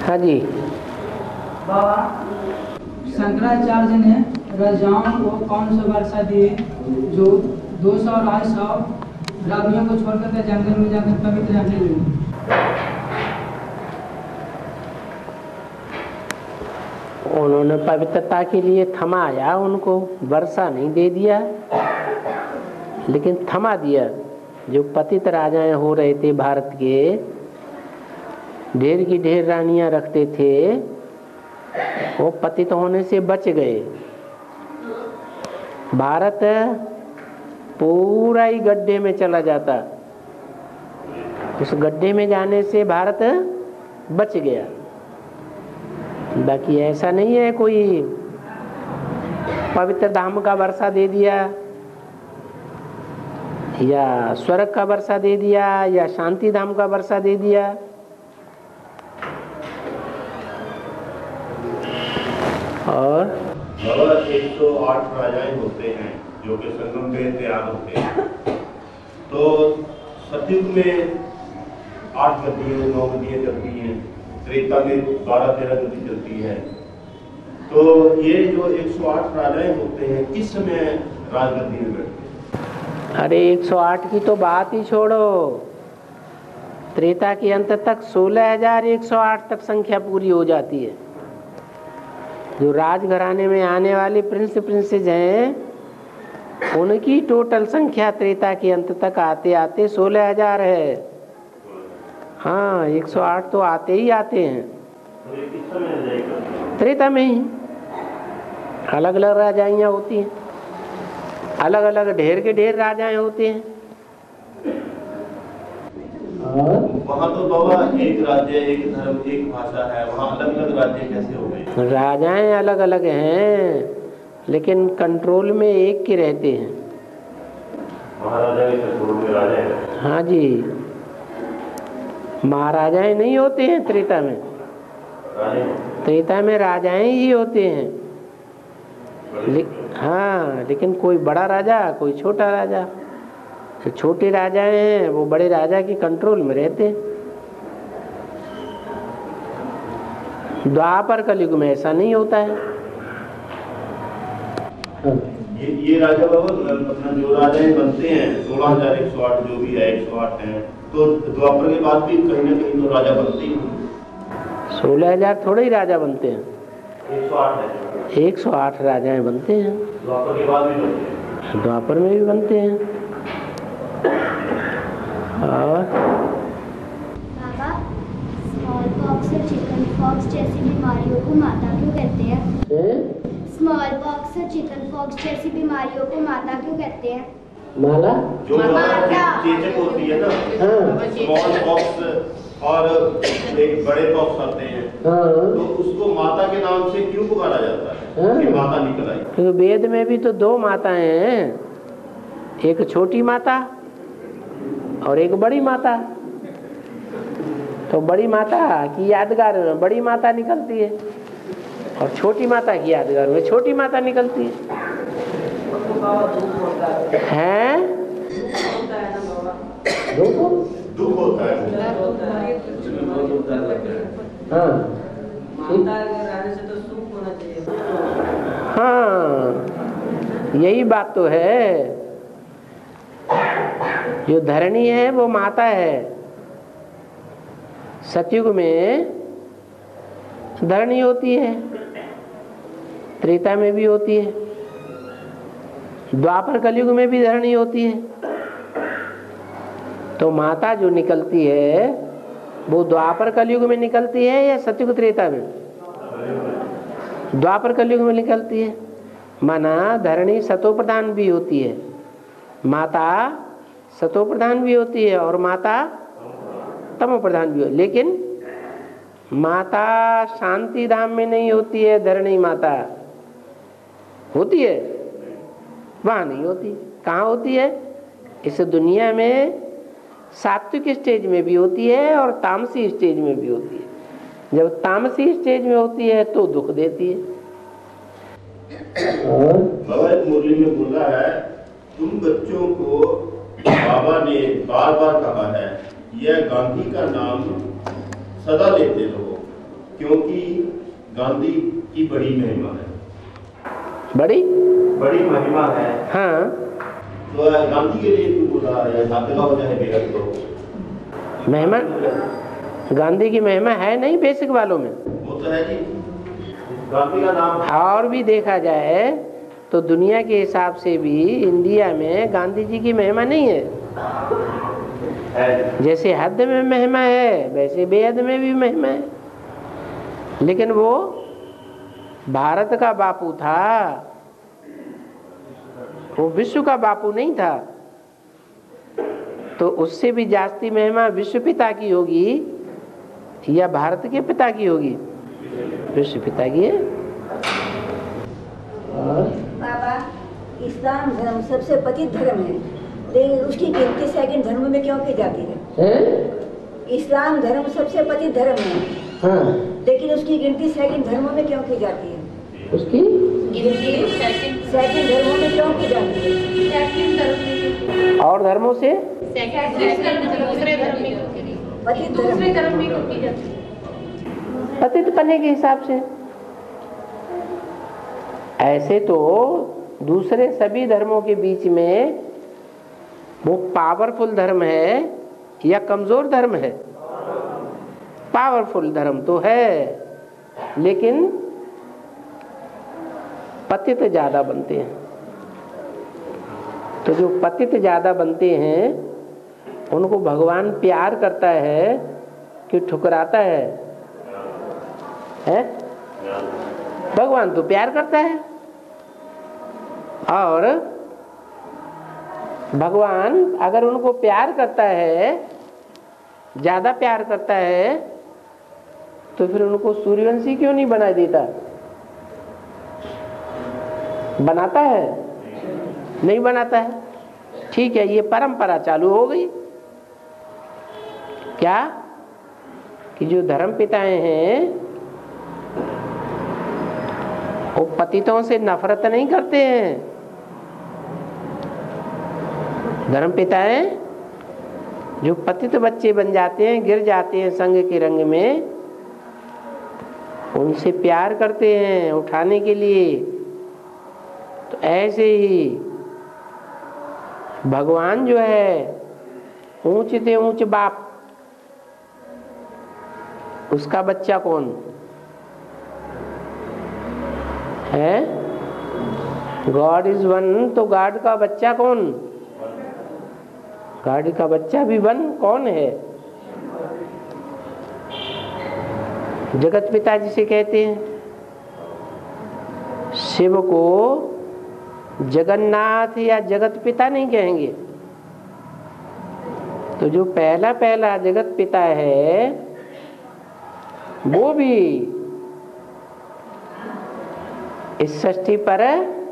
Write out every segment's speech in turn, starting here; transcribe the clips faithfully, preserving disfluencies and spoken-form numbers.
हाँ जी। बाबा, शंकराचार्य ने राजाओं को कौन सा वर्षा दिए जो दो सौ अढ़ाई सौ रावियों को छोड़कर के जंगल में जाकर पवित्र रहने लगे? उन्होंने पवित्रता के लिए थमाया, उनको वर्षा नहीं दे दिया लेकिन थमा दिया। जो पतित राजाएं हो रहे थे भारत के, ढेर की ढेर रानियां रखते थे, वो पतित होने से बच गए। भारत पूरा ही गड्ढे में चला जाता, उस गड्ढे में जाने से भारत बच गया। बाकी ऐसा नहीं है कोई पवित्र धाम का वर्षा दे दिया या स्वर्ग का वर्षा दे दिया या शांति धाम का वर्षा दे दिया। और एक सौ आठ राजाएं होते हैं जो कि संगम में तैयार होते हैं। तो सतयुग में आठ नदियां नौ नदियां चलती हैं, त्रेता में बारह तेरह नदी चलती है। तो ये जो एक सौ आठ राजाएं होते हैं किस समय राजगद्दी में बैठते हैं? अरे एक सौ आठ की तो बात ही छोड़ो, त्रेता के अंत तक सोलह हजार एक सौ आठ तक संख्या पूरी हो जाती है। जो राजघराने में आने वाले प्रिंस प्रिंसेज हैं, उनकी टोटल संख्या त्रेता के अंत तक आते आते सोलह हजार है। हाँ, एक सौ आठ तो आते ही आते हैं। त्रेता में ही अलग अलग राजाइयाँ होती हैं, अलग अलग ढेर के ढेर राजाएं होते हैं। वहाँ तो बाबा एक राज्य, एक धर्म, एक भाषा है, वहाँ अलग अलग राज्य कैसे हो गए? राजाएं अलग अलग हैं लेकिन कंट्रोल में एक के रहते हैं। महाराजा के कंट्रोल में राजा है? हाँ जी, महाराजाएं नहीं होते हैं त्रेता में। त्रेता में राजाएं ही होते हैं। ले, हाँ, लेकिन कोई बड़ा राजा कोई छोटा राजा। जो छोटे राजाएं हैं वो बड़े राजा के कंट्रोल में रहते हैं। द्वापर कलयुग में ऐसा नहीं होता है। ये ये राजा बाबा अपना जो राजाएं बनते हैं सोलह हजार एक सौ आठ जो भी है एक सौ आठ है, तो द्वापर के बाद भी कहीं ना कहीं तो राजा बनते ही। सोलह हजार थोड़े ही राजा बनते हैं, एक सौ आठ है, एक सौ आठ राजाएं बनते हैं। द्वापर के बाद भी बनते हैं, द्वापर में भी बनते हैं। और बाबा, स्मॉल पॉक्स और चिकन पॉक्स जैसी बीमारियों को माता क्यों कहते हैं? स्मॉल पॉक्स और चिकन पॉक्स जैसी बीमारियों को माता क्यों कहते हैं? माला जो चेचक होती है ना, स्मॉल पॉक्स और एक बड़े पॉक्स आते हैं, तो उसको माता के नाम से क्यों पुकारा जाता है कि माता निकल आई? तो वेद में भी तो दो माताएं हैं, एक छोटी माता और एक बड़ी माता। तो बड़ी माता की यादगार में बड़ी माता निकलती है और छोटी माता की यादगार में छोटी माता निकलती है। हैं? दुख होता है। हाँ, हाँ, यही बात तो है। जो धरणी है वो माता है। सतयुग में धरणी होती है, त्रेता में भी होती है, द्वापर कलयुग में भी धरणी होती है। तो माता जो निकलती है वो द्वापर कलयुग में निकलती है या सतयुग त्रेता में? द्वापर कलयुग में निकलती है। माना धरणी सतो प्रधान भी होती है, माता सतो प्रधान भी होती है और माता तमो प्रधान भी होती है। लेकिन माता शांति धाम में नहीं होती है। धरणी माता होती है, वहां नहीं होती। कहाँ होती है? इस दुनिया में सात्विक स्टेज में भी होती है और तामसी स्टेज में भी होती है। जब तामसी स्टेज में होती है तो दुख देती है। बाबा एक मुरली में बोला है, तुम बच्चों को बाबा ने बार बार कहा है यह गांधी का नाम सदा लेते रहो, क्योंकि गांधी की बड़ी महिमा है। बड़ी बड़ी महिमा है। हाँ, तो गांधी के लिए क्यों बोला, या झातगा हो जाए बेहद तो महिमा गांधी की महिमा है नहीं बेसिक वालों में, वो तो है जी। गांधी का नाम और भी देखा जाए तो दुनिया के हिसाब से भी इंडिया में गांधी जी की महिमा नहीं है, है। जैसे हद में महिमा है वैसे बेहद में भी महिमा है, लेकिन वो भारत का बापू था, वो विश्व का बापू नहीं था। तो उससे भी जास्ती महिमा विश्व पिता की होगी या भारत के पिता की होगी? विश्व पिता की है। बाबा, इस्लाम धर्म सबसे पतित धर्म है, लेकिन उसकी गिनती सेकंड धर्म में क्यों की जाती है? है? इस्लाम धर्म सबसे पतित धर्म है, हाँ। लेकिन उसकी गिनती सेकंड धर्मों में क्यों की जाती है? उसकी गिनती सेकंड धर्मों में क्यों की जाती है? और धर्मों से दूसरे धर्म में पतित दूसरे धर्म धर्म में क्यों की जाती है? पतित पने के हिसाब से। ऐसे तो दूसरे सभी धर्मों के बीच में वो पावरफुल धर्म है या कमजोर धर्म है? पावरफुल धर्म तो है, लेकिन पतित ज्यादा बनते हैं। तो जो पतित ज्यादा बनते हैं उनको भगवान प्यार करता है कि ठुकराता है? है? भगवान तो प्यार करता है, और भगवान अगर उनको प्यार करता है, ज्यादा प्यार करता है, तो फिर उनको सूर्यवंशी क्यों नहीं बना देता? बनाता है? नहीं बनाता है। ठीक है, ये परंपरा चालू हो गई क्या कि जो धर्म पिताएं हैं वो पतितों से नफरत नहीं करते हैं। धर्म पिताएं जो पतित बच्चे बन जाते हैं, गिर जाते हैं संग के रंग में, उनसे प्यार करते हैं उठाने के लिए। तो ऐसे ही भगवान जो है ऊंच से ऊंच बाप, उसका बच्चा कौन है? गॉड इज वन, तो गॉड का बच्चा कौन? गॉड का बच्चा भी वन कौन है? जगत पिता जिसे कहते हैं। शिव को जगन्नाथ या जगत पिता नहीं कहेंगे। तो जो पहला पहला जगत पिता है वो भी इस सृष्टि पर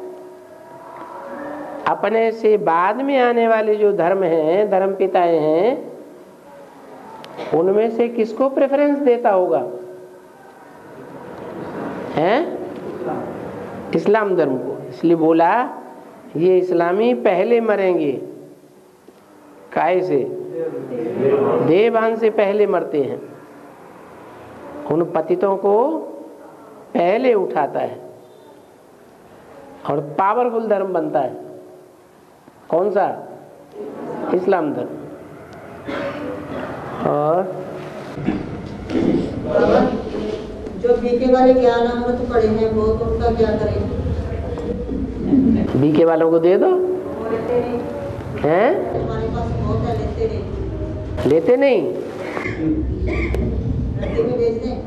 अपने से बाद में आने वाले जो धर्म हैं, धर्म पिताएं हैं, उनमें से किसको प्रेफरेंस देता होगा? हैं? इस्लाम धर्म को। इसलिए बोला ये इस्लामी पहले मरेंगे। काय से? देवान से पहले मरते हैं। उन पतितों को पहले उठाता है और पावरफुल धर्म बनता है। कौन सा? इस्लाम धर्म। और जो बीके वाले ज्ञान अमृत पढ़े हैं वो तो उनका क्या करें? बीके वालों को दे दो। हैं? हमारे पास बहुत है, लेते नहीं। लेते नहीं? रद्दी में बेच दें।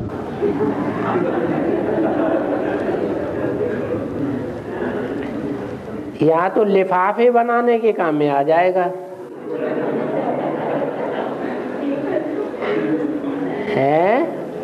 यहाँ तो लिफाफे बनाने के काम में आ जाएगा। है?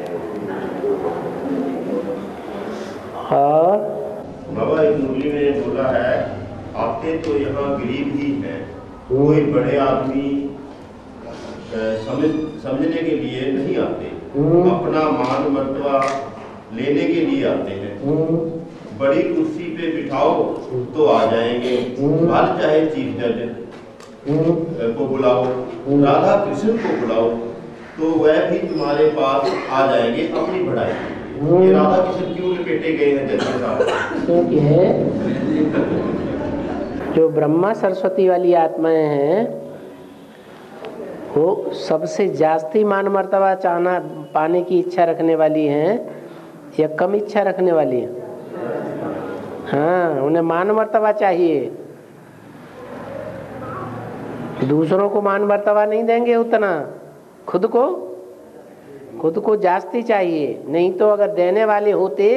और बाबा एक मुरली में बोला है, आते तो यहाँ गरीब ही हैं, कोई बड़े आदमी समझ समझने के लिए नहीं आते, अपना मान मर्तबा लेने के लिए आते हैं। बड़ी कुर्सी पे बिठाओ तो आ जाएंगे, भले चाहे चीफ जज को बुलाओ, राधा कृष्ण को बुलाओ तो वह भी तुम्हारे पास आ जाएंगे अपनी बढ़ाई। ये राधा कृष्ण क्यों लपेटे गए हैं जैसे साहब? क्योंकि जो ब्रह्मा सरस्वती वाली आत्माएं हैं वो सबसे जास्ती मान मर्तबा चाहना पाने की इच्छा रखने वाली हैं या कम इच्छा रखने वाली हैं? हाँ, उन्हें मान मर्तबा चाहिए। दूसरों को मान मर्तबा नहीं देंगे उतना, खुद को खुद को जास्ती चाहिए। नहीं तो अगर देने वाले होते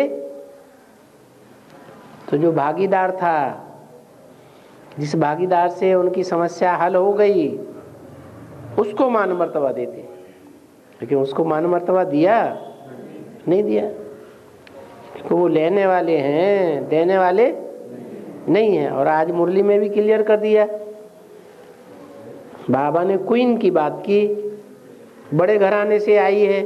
तो जो भागीदार था, जिस भागीदार से उनकी समस्या हल हो गई, उसको मान मर्तबा देते। लेकिन उसको मान मर्तबा दिया नहीं दिया, क्योंकि वो लेने वाले हैं, देने वाले नहीं हैं। और आज मुरली में भी क्लियर कर दिया, बाबा ने क्वीन की बात की, बड़े घराने से आई है,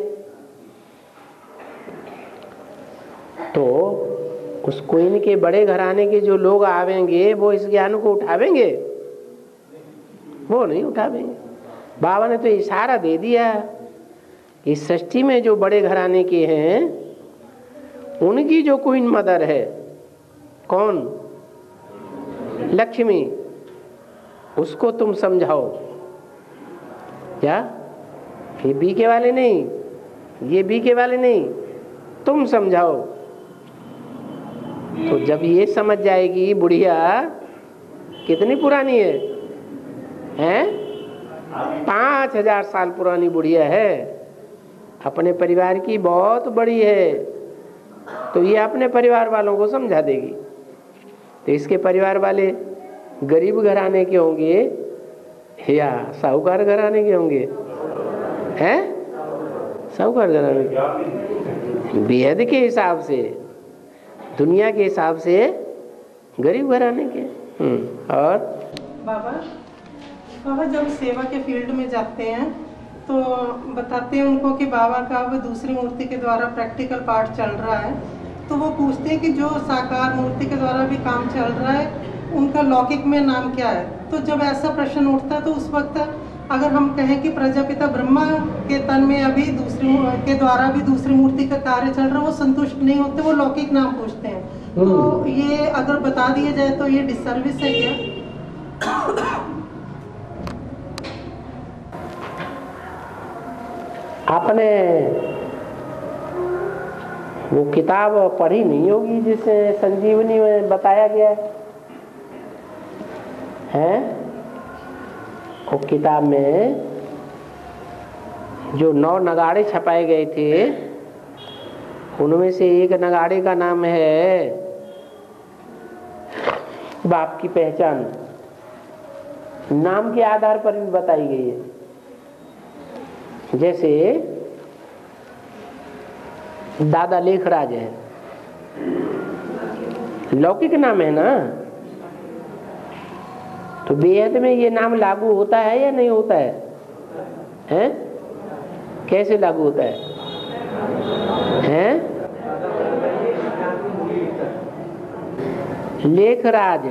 तो उस क्वीन के बड़े घराने के जो लोग आवेंगे वो इस ज्ञान को उठावेंगे? वो नहीं उठावेंगे। बाबा ने तो इशारा दे दिया कि सृष्टि में जो बड़े घराने के हैं उनकी जो क्वीन मदर है, कौन? लक्ष्मी, उसको तुम समझाओ। क्या? ये बीके वाले नहीं, ये बीके वाले नहीं, तुम समझाओ। तो जब ये समझ जाएगी बुढ़िया, कितनी पुरानी है? हैं? पांच हजार साल पुरानी बुढ़िया है, अपने परिवार की बहुत बड़ी है, तो ये अपने परिवार वालों को समझा देगी। तो इसके परिवार वाले गरीब घराने के होंगे या साहूकार घराने के होंगे? हैं? साहूकार घराने के, बेहद के हिसाब से, दुनिया के हिसाब से गरीब घराने के। और बाबा बाबा जब सेवा के फील्ड में जाते हैं तो बताते हैं उनको कि बाबा का अब दूसरी मूर्ति के द्वारा प्रैक्टिकल पार्ट चल रहा है, तो वो पूछते हैं कि जो साकार मूर्ति के द्वारा भी काम चल रहा है उनका लौकिक में नाम क्या है? तो जब ऐसा प्रश्न उठता है तो उस वक्त अगर हम कहें कि प्रजापिता ब्रह्मा के तन में अभी दूसरी के द्वारा भी दूसरी मूर्ति का कार्य चल रहा है, वो संतुष्ट नहीं होते, वो लौकिक नाम पूछते हैं। तो ये अगर बता दिया जाए तो ये डिसर्विस है क्या? आपने वो किताब पढ़ी नहीं होगी जिसे संजीवनी में बताया गया है। वो किताब में जो नौ नगाड़े छपाए गए थे, उनमें से एक नगाड़े का नाम है बाप की पहचान। नाम के आधार पर भी बताई गई है। जैसे दादा लेखराज है, लौकिक नाम है ना, तो बेहद में ये नाम लागू होता है या नहीं होता है? हैं? कैसे लागू होता है? हैं? लेखराज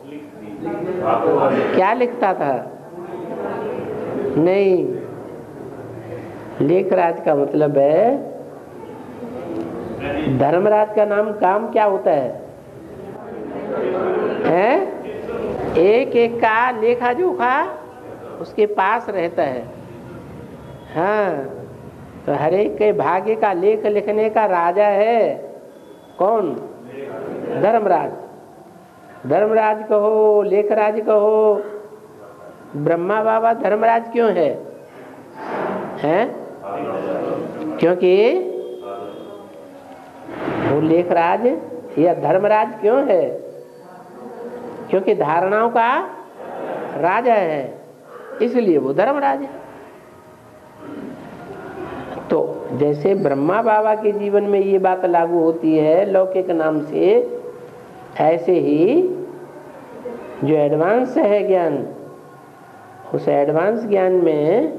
क्या लिखता था? नहीं, लेखराज का मतलब है धर्मराज का नाम काम क्या होता है? हैं? एक एक का लेखा जोखा उसके पास रहता है। हाँ, तो हर एक के भाग्य का लेख लिखने का राजा है कौन? धर्मराज। धर्मराज कहो, लेखराज कहो, ब्रह्मा बाबा धर्मराज क्यों है? हैं? क्योंकि वो लेखराज या धर्मराज क्यों है? क्योंकि धारणाओं का राजा है, इसलिए वो धर्मराज है। तो जैसे ब्रह्मा बाबा के जीवन में ये बात लागू होती है लौकिक नाम से, ऐसे ही जो एडवांस है ज्ञान, उस एडवांस ज्ञान में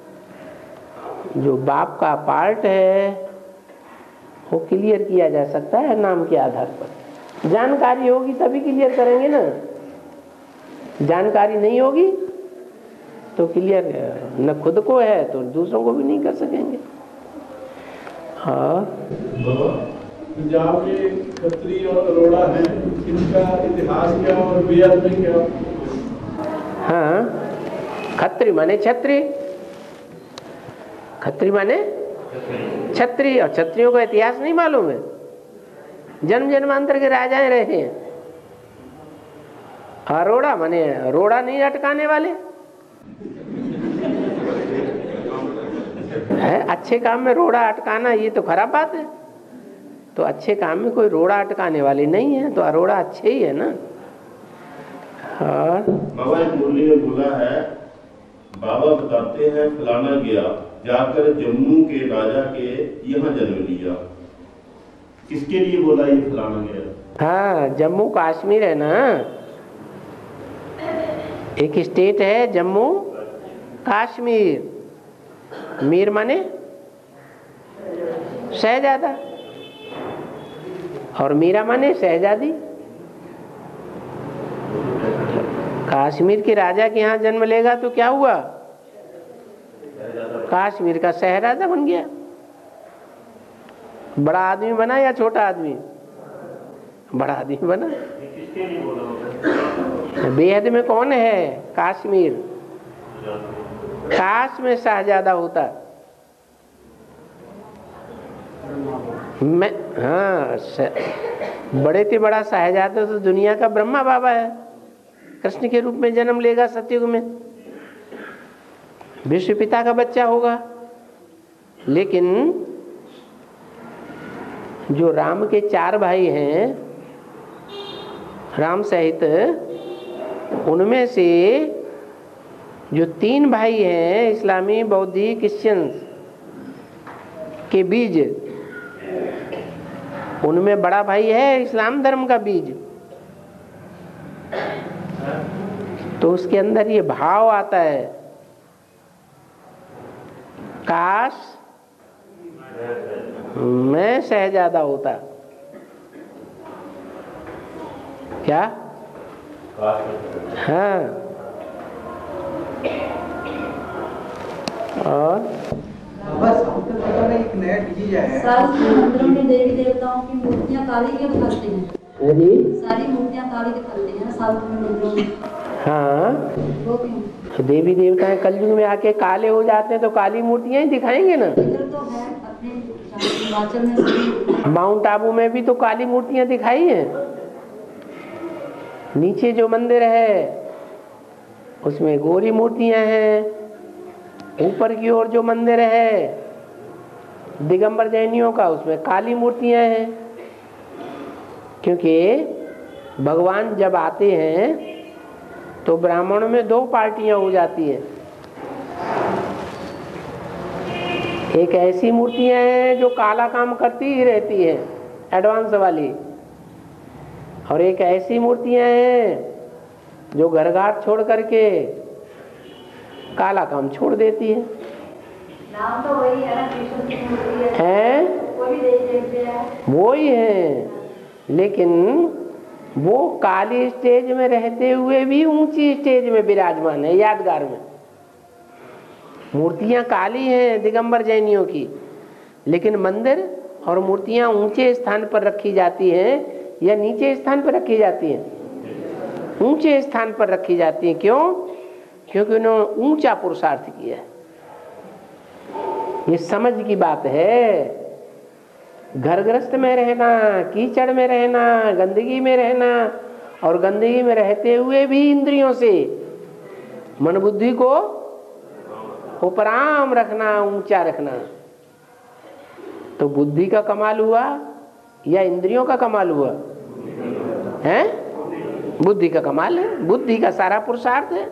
जो बाप का पार्ट है वो क्लियर किया जा सकता है नाम के आधार पर। जानकारी होगी तभी क्लियर करेंगे ना, जानकारी नहीं होगी तो क्लियर है, न खुद को है तो दूसरों को भी नहीं कर सकेंगे। हाँ पंजाब के खत्री और अरोड़ा हैं, इनका इतिहास क्या और वेद में क्या? हाँ, खत्री माने छत्री, खत्री माने छत्री, और छत्रियों का इतिहास नहीं मालूम है? जन्म जन्मांतर के राजाएं रहे हैं। अरोड़ा माने रोड़ा नहीं अटकाने वाले है। अच्छे काम में रोड़ा अटकाना ये तो खराब बात है। तो अच्छे काम में कोई रोड़ा अटकाने वाले नहीं है, तो अरोड़ा अच्छे ही है ना। हाँ बाबा एक मुरली में बोला है, बाबा बताते हैं फलाना गया जाकर जम्मू के राजा के यहाँ जन्म लिया। किसके लिए बोला ये फलाना गया? हाँ, जम्मू कश्मीर है ना, एक स्टेट है जम्मू कश्मीर। मीर माने शहजादा और मीरा माने शहजादी। कश्मीर के राजा के यहाँ जन्म लेगा तो क्या हुआ? कश्मीर का शहजादा बन गया। बड़ा आदमी बना या छोटा आदमी? बड़ा आदमी बना। बेहद में कौन है? कश्मीर। काश में शहजादा होता मैं, हाँ बड़े से बड़ा शहजादा तो दुनिया का ब्रह्मा बाबा है, कृष्ण के रूप में जन्म लेगा सतयुग में, विश्व पिता का बच्चा होगा। लेकिन जो राम के चार भाई हैं राम सहित, उनमें से जो तीन भाई हैं इस्लामी, बौद्धी, क्रिश्चियन के बीज, उनमें बड़ा भाई है इस्लाम धर्म का बीज। तो उसके अंदर ये भाव आता है, काश मैं शहजादा होता। क्या? हाँ। और बस एक नया डिजीज है। सारे मंदिरों में देवी देवताओं की मूर्तियां काली क्यों दिखाते हैं? जी सारी मूर्तियां काली दिखाते हैं साउथ में मंदिरों में। हाँ, वो क्यों? देवी देवताएं कलयुग में आके काले हो जाते हैं तो काली मूर्तियां ही दिखाएंगे ना। इधर तो है अपने हिमाचल में, माउंट आबू में भी तो काली मूर्तियां दिखाई हैं। नीचे जो मंदिर है उसमें गोरी मूर्तियां हैं, ऊपर की ओर जो मंदिर है दिगंबर जैनियों का, उसमें काली मूर्तियां हैं। क्योंकि भगवान जब आते हैं तो ब्राह्मणों में दो पार्टियां हो जाती हैं। एक ऐसी मूर्तियां हैं जो काला काम करती ही रहती है, एडवांस वाली, और एक ऐसी मूर्तियां हैं जो घर घाट छोड़ करके काला काम छोड़ देती है। नाम तो वही है ना, कृष्ण की मूर्ति है, हैं? वो भी देवी देवते हैं, वो ही है, लेकिन वो काली स्टेज में रहते हुए भी ऊंची स्टेज में विराजमान है। यादगार में मूर्तियां काली हैं दिगंबर जैनियों की, लेकिन मंदिर और मूर्तियां ऊंचे स्थान पर रखी जाती हैं या नीचे स्थान पर रखी जाती हैं? ऊंचे स्थान पर रखी जाती हैं। क्यों? क्योंकि उन्होंने ऊंचा पुरुषार्थ किया है। ये समझ की बात है। घर गृहस्थ में रहना, कीचड़ में रहना, गंदगी में रहना, और गंदगी में रहते हुए भी इंद्रियों से मन बुद्धि को उपराम रखना, ऊंचा रखना, तो बुद्धि का कमाल हुआ या इंद्रियों का कमाल हुआ? हैं? बुद्धि का कमाल है, बुद्धि का सारा पुरुषार्थ है।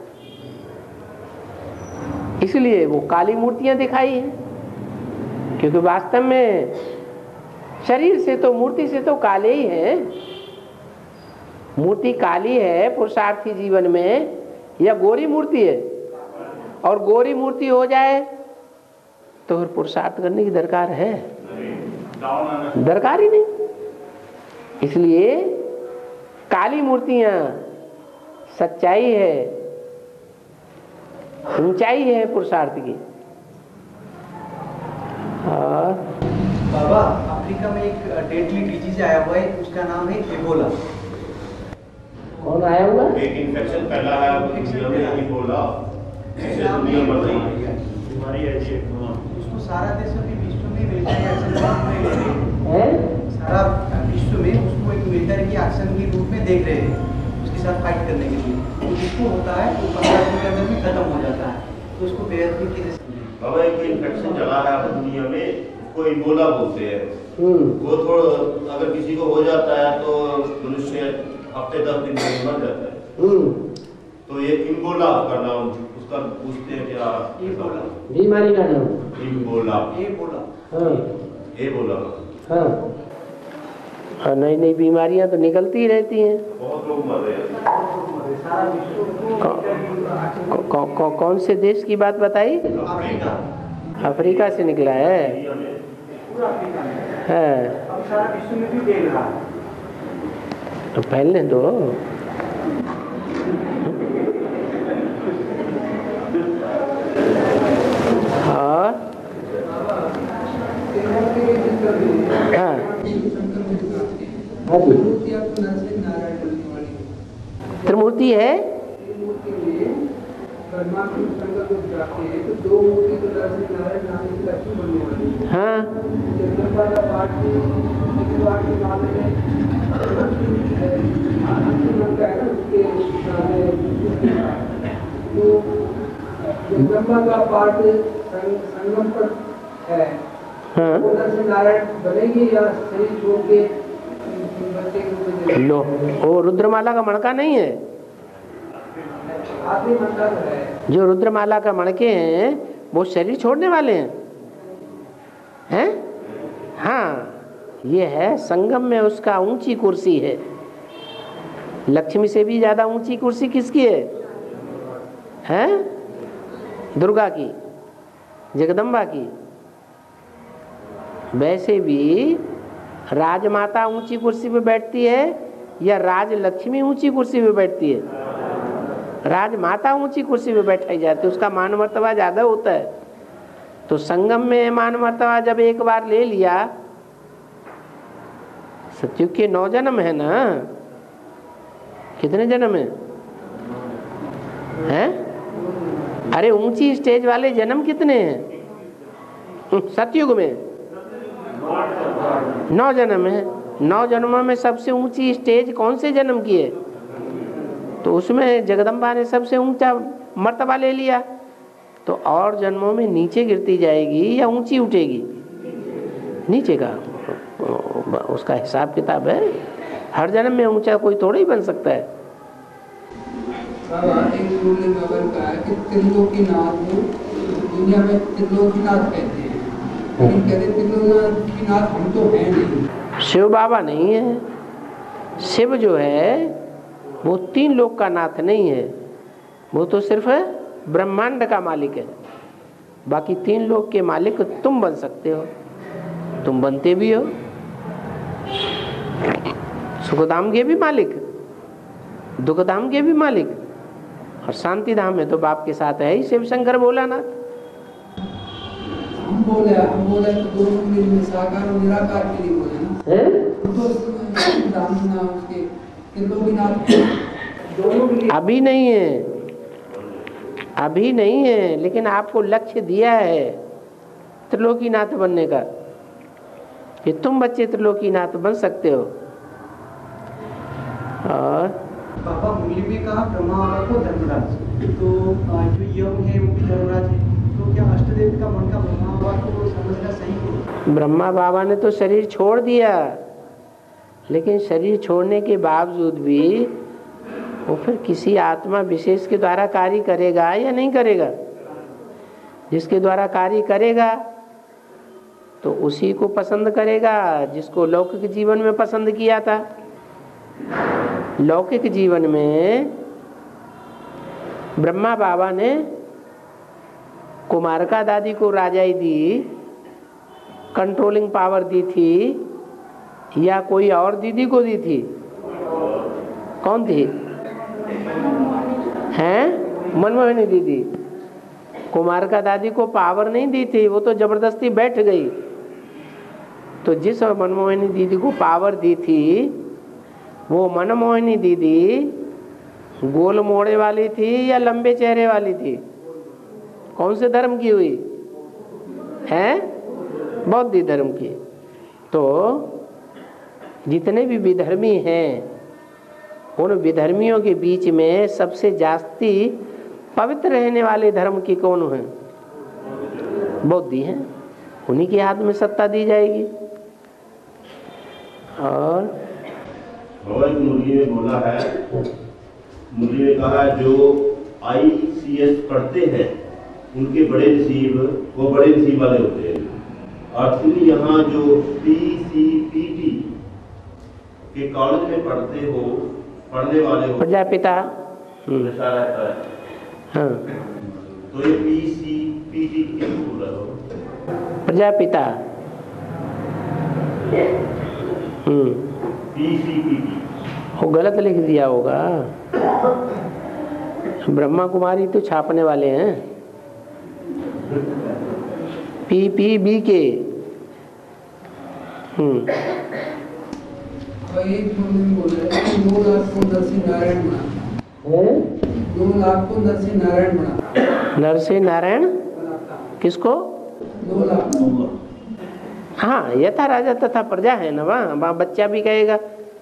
इसलिए वो काली मूर्तियां दिखाई है, क्योंकि वास्तव में शरीर से तो, मूर्ति से तो काले ही है। मूर्ति काली है पुरुषार्थी जीवन में, या गोरी मूर्ति है? और गोरी मूर्ति हो जाए तो फिर पुरुषार्थ करने की दरकार है? दरकार ही नहीं। इसलिए काली मूर्तियां सच्चाई है, ऊंचाई है पुरुषार्थ की। और बाबा अफ्रीका में एक डेडली डिजीज आया हुआ है, उसका नाम है एबोला। कौन आया हुआ? एक इन्फेक्शन फैला है दुनिया में, इबोला, जिससे दुनिया मर रही है। बीमारी है जी। उसको सारा देश अभी विश्व में मिलिट्री एक्शन में ले रहे है? सारा विश्व में उसको एक मिलिट्री की एक्शन के रूप में देख रहे हैं, उसके साथ फाइट करने के लिए। तो जिसको होता है वो पंद्रह दिन के अंदर में खत्म हो जाता है, तो उसको बेहद की बाबा एक इन्फेक्शन चला है दुनिया में, उसको इबोला बोलते हैं। वो थोड़ा अगर किसी को हो जाता है तो मनुष्य हफ्ते दस दिन में मर जाता है। तो ये इबोला का नाम, उसका पूछते हैं क्या बीमारी का नाम? इबोला। एबोला। हाँ एबोला। हाँ। और नई नई बीमारियां तो निकलती ही रहती हैं। बहुत लोग मर रहे हैं। कौ, कौ, कौ, कौन से देश की बात बताई? अफ्रीका। अफ्रीका से निकला है। पूरा अफ्रीका में है। अब सारा विश्व में भी फैल रहा है। तो फैलने दो। हाँ हाँ त्रिमूर्ति है। हाँ जगदम्बा का पाठ संगम पर है। हाँ नारायण बनेगी या शरीर छोड़ के बच्चे को? लो, वो रुद्रमाला का मणका नहीं है? आखिरी मंत्र है। जो रुद्रमाला का मणके हैं वो शरीर छोड़ने वाले हैं, हैं? हाँ, ये है संगम में उसका ऊंची कुर्सी है। लक्ष्मी से भी ज्यादा ऊंची कुर्सी किसकी है? हैं? दुर्गा की, जगदम्बा की। वैसे भी राजमाता ऊंची कुर्सी पे बैठती है या राज लक्ष्मी ऊंची कुर्सी पे बैठती है? राजमाता ऊंची कुर्सी पे बैठाई जाती है, उसका मान मर्तबा ज्यादा होता है। तो संगम में मान मर्तबा जब एक बार ले लिया, सत्युग के नौ जन्म है ना? कितने जन्म है? हैं? अरे ऊंची स्टेज वाले जन्म कितने हैं सतयुग में? नौ जन्म है। नौ जन्मों में सबसे ऊंची स्टेज कौन से जन्म की है? तो उसमें जगदम्बा ने सबसे ऊंचा मर्तबा ले लिया। तो और जन्मों में नीचे गिरती जाएगी या ऊंची उठेगी? नीचे का उसका हिसाब किताब है। हर जन्म में ऊंचा कोई थोड़ा ही बन सकता है। बाबा एक रूल बाबर का है कि त्रिलोकीनाथ दुनिया में त्रिलोकीनाथ कहते हैं, लेकिन कहते त्रिलोकीनाथ हम तो हैं नहीं। शिव बाबा नहीं है। शिव जो है वो तीन लोक का नाथ नहीं है, वो तो सिर्फ ब्रह्मांड का मालिक है। बाकी तीन लोक के मालिक तुम बन सकते हो, तुम बनते भी हो। सुखधाम के भी मालिक, दुखधाम के भी मालिक, और शांति धाम में तो बाप के साथ है ही शिव शंकर भोलानाथ। हम बोले हम बोले तो दोनों के लिए साकार और निराकार के लिए बोले ना है, तो धाम ना उसके त्रिलोकीनाथ दोनों के लिए अभी नहीं है, अभी नहीं है, लेकिन आपको लक्ष्य दिया है त्रिलोकीनाथ बनने का कि तुम बच्चे त्रिलोकीनाथ बन सकते हो। और बाबा मूल्य में कहा ब्रह्मा वाला को धर्मराज, तो जो यम है वो भी धर्मराज है, तो क्या अष्टदेव का मन का ब्रह्मा बाबा को समझना सही है? ब्रह्मा बाबा ने तो शरीर छोड़ दिया, लेकिन शरीर छोड़ने के बावजूद भी वो फिर किसी आत्मा विशेष के द्वारा कार्य करेगा या नहीं करेगा? जिसके द्वारा कार्य करेगा तो उसी को पसंद करेगा जिसको लौकिक जीवन में पसंद किया था। लौकिक जीवन में ब्रह्मा बाबा ने कुमारका दादी को राजाई दी, कंट्रोलिंग पावर दी थी, या कोई और दीदी को दी थी? कौन थी? हैं? मनमोहिनी दीदी। कुमार का दादी को पावर नहीं दी थी, वो तो जबरदस्ती बैठ गई। तो जिस मनमोहिनी दीदी को पावर दी थी, वो मनमोहिनी दीदी गोल मोड़े वाली थी या लंबे चेहरे वाली थी? कौन से धर्म की हुई है? बौद्ध धर्म की। तो जितने भी विधर्मी हैं, उन विधर्मियों के बीच में सबसे जास्ती पवित्र रहने वाले धर्म की कौन है? बौद्धी हैं। उन्हीं के हाथ में सत्ता दी जाएगी। और भगवान मुरली में बोला है, मुरली में कहा जो आई सी एस पढ़ते हैं उनके बड़े नसीब, वो बड़े नसीब वाले होते हैं। और तुम यहाँ जो पी सी पी टी के कॉलेज में पढ़ते हो, पढ़ने वाले हो, प्रजापिता ऐसा रहता है। हाँ, तो ये पी सी पी टी किसको बोल रहे हो? प्रजापिता। हम्म पी सी पी टी वो गलत लिख दिया होगा। ब्रह्मा कुमारी तो छापने वाले हैं। पी पी बी के। हम्म बोल रहे दो लाख को नरसिंह नारायण बना, दो लाख को नरसिंह नारायण बना। नरसिंह नारायण किसको? दो लाख। हाँ, यथा राजा तथा प्रजा है ना, वहाँ वहाँ बच्चा भी कहेगा।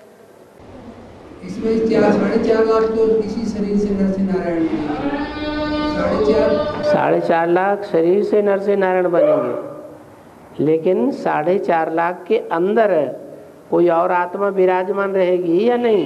इसमें चार साढ़े चार लाख तो इसी शरीर से नरसिंह नारायण बनेंगे। साढ़े चार साढ़े चार लाख शरीर से नरसिंह नारायण बनेंगे, लेकिन साढ़े चार लाख के अंदर कोई और आत्मा विराजमान रहेगी या नहीं?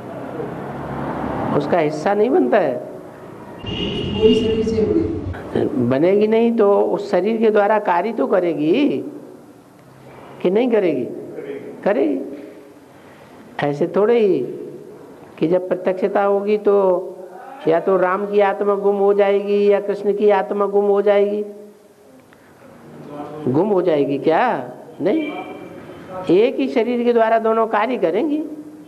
उसका हिस्सा नहीं बनता है। कोई शरीर से बने बनेगी नहीं तो उस शरीर के द्वारा कार्य तो करेगी कि नहीं करेगी? करेगी। ऐसे थोड़े ही कि जब प्रत्यक्षता होगी तो या तो राम की आत्मा गुम हो जाएगी या कृष्ण की आत्मा गुम हो जाएगी। गुम हो जाएगी क्या? नहीं, एक ही शरीर के द्वारा दोनों कार्य करेंगी।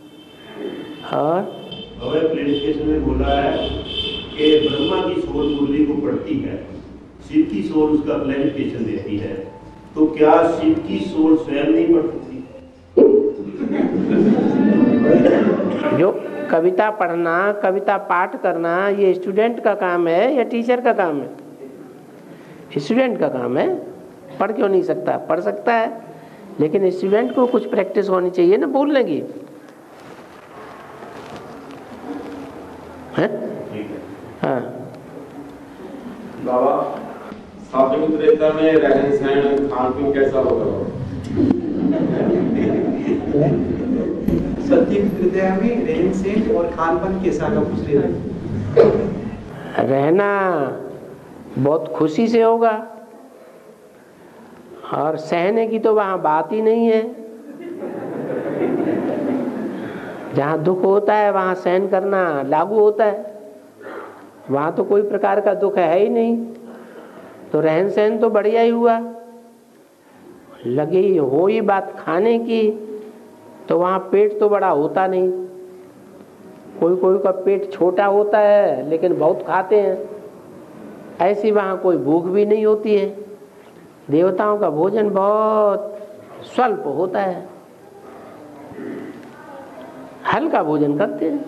और हमें प्लेटिफिकेशन में बोला है कि ब्रह्मा की सोल मुरली को पढ़ती है, शिव की सोल उसका क्लैरिफिकेशन देती है। तो क्या शिव की सोल स्वयं नहीं पढ़ती? जो कविता पढ़ना, कविता पाठ करना, ये स्टूडेंट का काम है या टीचर का काम है? स्टूडेंट का काम है। पढ़ क्यों नहीं सकता? पढ़ सकता है, लेकिन स्टूडेंट को कुछ प्रैक्टिस होनी चाहिए ना बोलने की। है? हाँ बाबा, सात्विक त्रेता में रहन सहन खान पीन कैसा होगा? सात्विक त्रेता में रहन सहन और खान पान कैसा का पूछ रहे हैं। रहना बहुत खुशी से होगा, और सहने की तो वहाँ बात ही नहीं है। जहाँ दुख होता है वहाँ सहन करना लागू होता है, वहाँ तो कोई प्रकार का दुख है ही नहीं। तो रहन सहन तो बढ़िया ही हुआ। लगी हो ही बात खाने की, तो वहाँ पेट तो बड़ा होता नहीं। कोई कोई का पेट छोटा होता है लेकिन बहुत खाते हैं। ऐसी वहाँ कोई भूख भी नहीं होती है। देवताओं का भोजन बहुत स्वल्प होता है, हल्का भोजन करते हैं।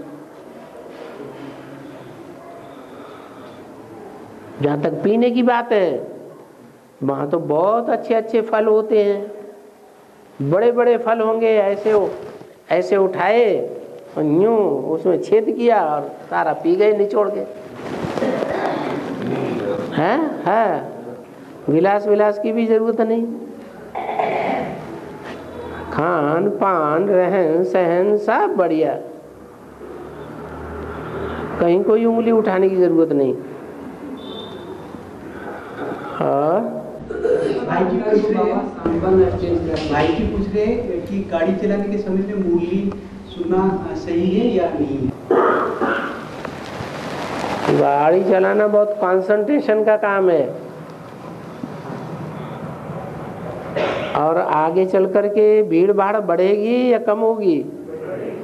जहाँ तक पीने की बात है, वहाँ तो बहुत अच्छे अच्छे फल होते हैं। बड़े बड़े फल होंगे, ऐसे ऐसे उठाए और यूं उसमें छेद किया और सारा पी गए निचोड़ के। हैं है विलास विलास की भी जरूरत नहीं। खान पान रहन सहन सब बढ़िया, कहीं कोई उंगली उठाने की जरूरत नहीं। और भाई जी पूछ रहे भाई जी पूछ रहे कि गाड़ी चलाने के समय में मुरली सुनना सही है या नहीं है? गाड़ी चलाना बहुत कंसंट्रेशन का काम है, और आगे चल कर के भीड़ भाड़ बढ़ेगी या कम होगी,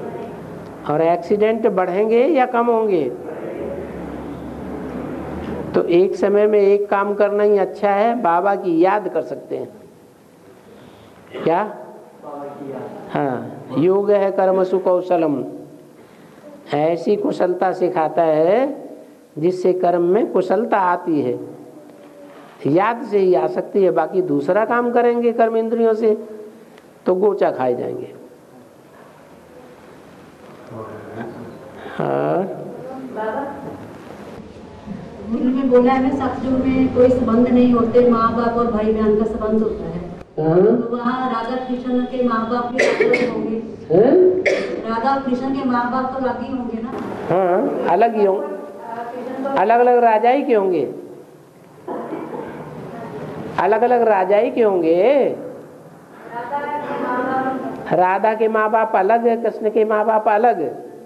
और एक्सीडेंट बढ़ेंगे या कम होंगे। तो एक समय में एक काम करना ही अच्छा है। बाबा की याद कर सकते हैं क्या? हाँ, योग है कर्मसु कौशलम, ऐसी कुशलता सिखाता है जिससे कर्म में कुशलता आती है। याद से ही आ सकती है, बाकी दूसरा काम करेंगे कर्म इंद्रियों से तो गोचा खाए जाएंगे। हाँ, में बोला है सतयुग में कोई संबंध नहीं होते, माँ बाप और भाई बहन का संबंध होता है। तो वहाँ राधा कृष्ण के माँ बाप भी अलग होंगे। राधा कृष्ण के माँ बाप तो अलग ही होंगे ना? हाँ, अलग ही होंगे, अलग अलग राजा ही के होंगे, अलग अलग राजा ही के होंगे। राधा के माँ बाप अलग है, कृष्ण के माँ बाप अलग,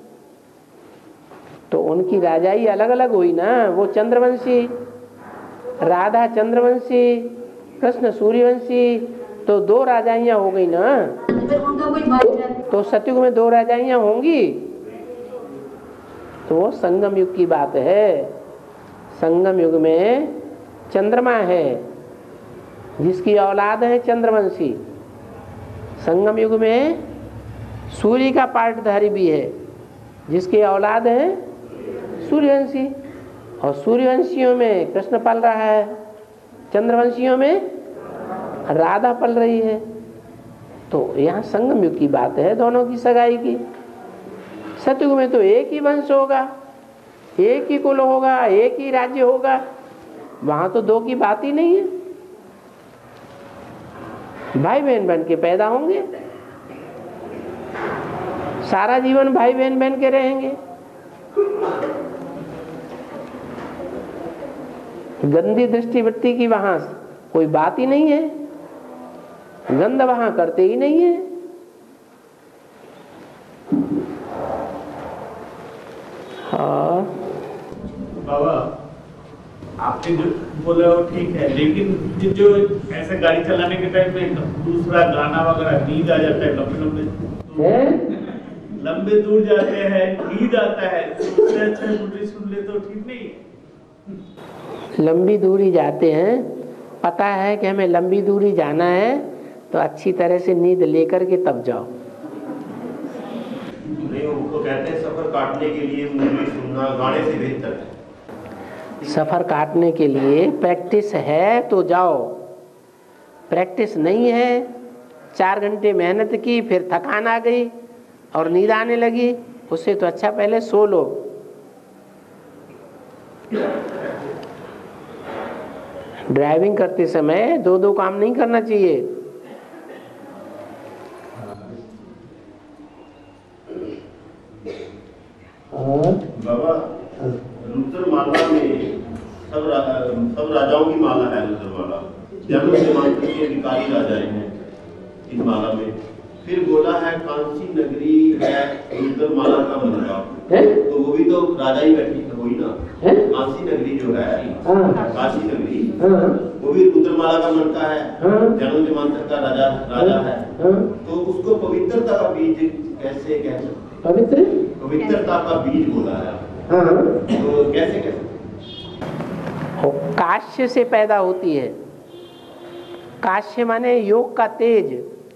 तो उनकी राजाई अलग अलग हुई ना। वो चंद्रवंशी, राधा चंद्रवंशी, कृष्ण सूर्यवंशी, तो दो राजाइयाँ हो गई ना। तो सतयुग में दो राजाइयाँ होंगी, तो वो संगम युग की बात है। संगम युग में चंद्रमा है जिसकी औलाद है चंद्रवंशी। संगम युग में सूर्य का पार्टधारी भी है जिसकी औलाद है सूर्यवंशी, और सूर्यवंशियों में कृष्ण पल रहा है, चंद्रवंशियों में राधा पल रही है। तो यहाँ संगम युग की बात है, दोनों की सगाई की। सतयुग में तो एक ही वंश होगा, एक ही कुल होगा, एक ही राज्य होगा, वहां तो दो की बात ही नहीं है। भाई बहन बन के पैदा होंगे, सारा जीवन भाई बहन बन के रहेंगे। गंदी दृष्टिवृत्ति की वहां कोई बात ही नहीं है, गंद वहां करते ही नहीं है। हाँ बाबा, आपने जो बोला वो ठीक है, लेकिन जो ऐसे गाड़ी चलाने के टाइम में दूसरा गाना वगैरह नींद आ जाता है, लंबे लंबे लंबे दूर जाते हैं, नींद आता है, तो उससे अच्छा मुरली सुन ले तो ठीक नहीं है? लंबी दूरी जाते हैं, पता है कि हमें लंबी दूरी जाना है, तो अच्छी तरह से नींद लेकर के तब जाओ। नहीं, उनको कहते हैं सफर काटने के लिए मुरली सुनना गाने से बेहतर है। सफर काटने के लिए प्रैक्टिस है तो जाओ, प्रैक्टिस नहीं है, चार घंटे मेहनत की, फिर थकान आ गई और नींद आने लगी, उससे तो अच्छा पहले सो लो। ड्राइविंग करते समय दो दो काम नहीं करना चाहिए। बाबा, लूथर माला में सब रा, सब राजाओं की माला है। लूथर माला जन्म से मात्र के अधिकारी राजाएं हैं इस माला में। फिर बोला है कांसी नगरी है लूथर माला का मनका, तो वो भी तो राजा ही बैठी हुई ना। कांसी नगरी जो है, काशी नगरी, वो भी लूथर माला का मनका है, जन्म से मात्र का राजा राजा है। तो उसको पवित्रता का बीज कैसे कह सकते? पवित्र पवित्रता का बीज बोला है, हाँ, तो कैसे कैसे? काश्य से पैदा होती है। काश्य माने योग का तेज।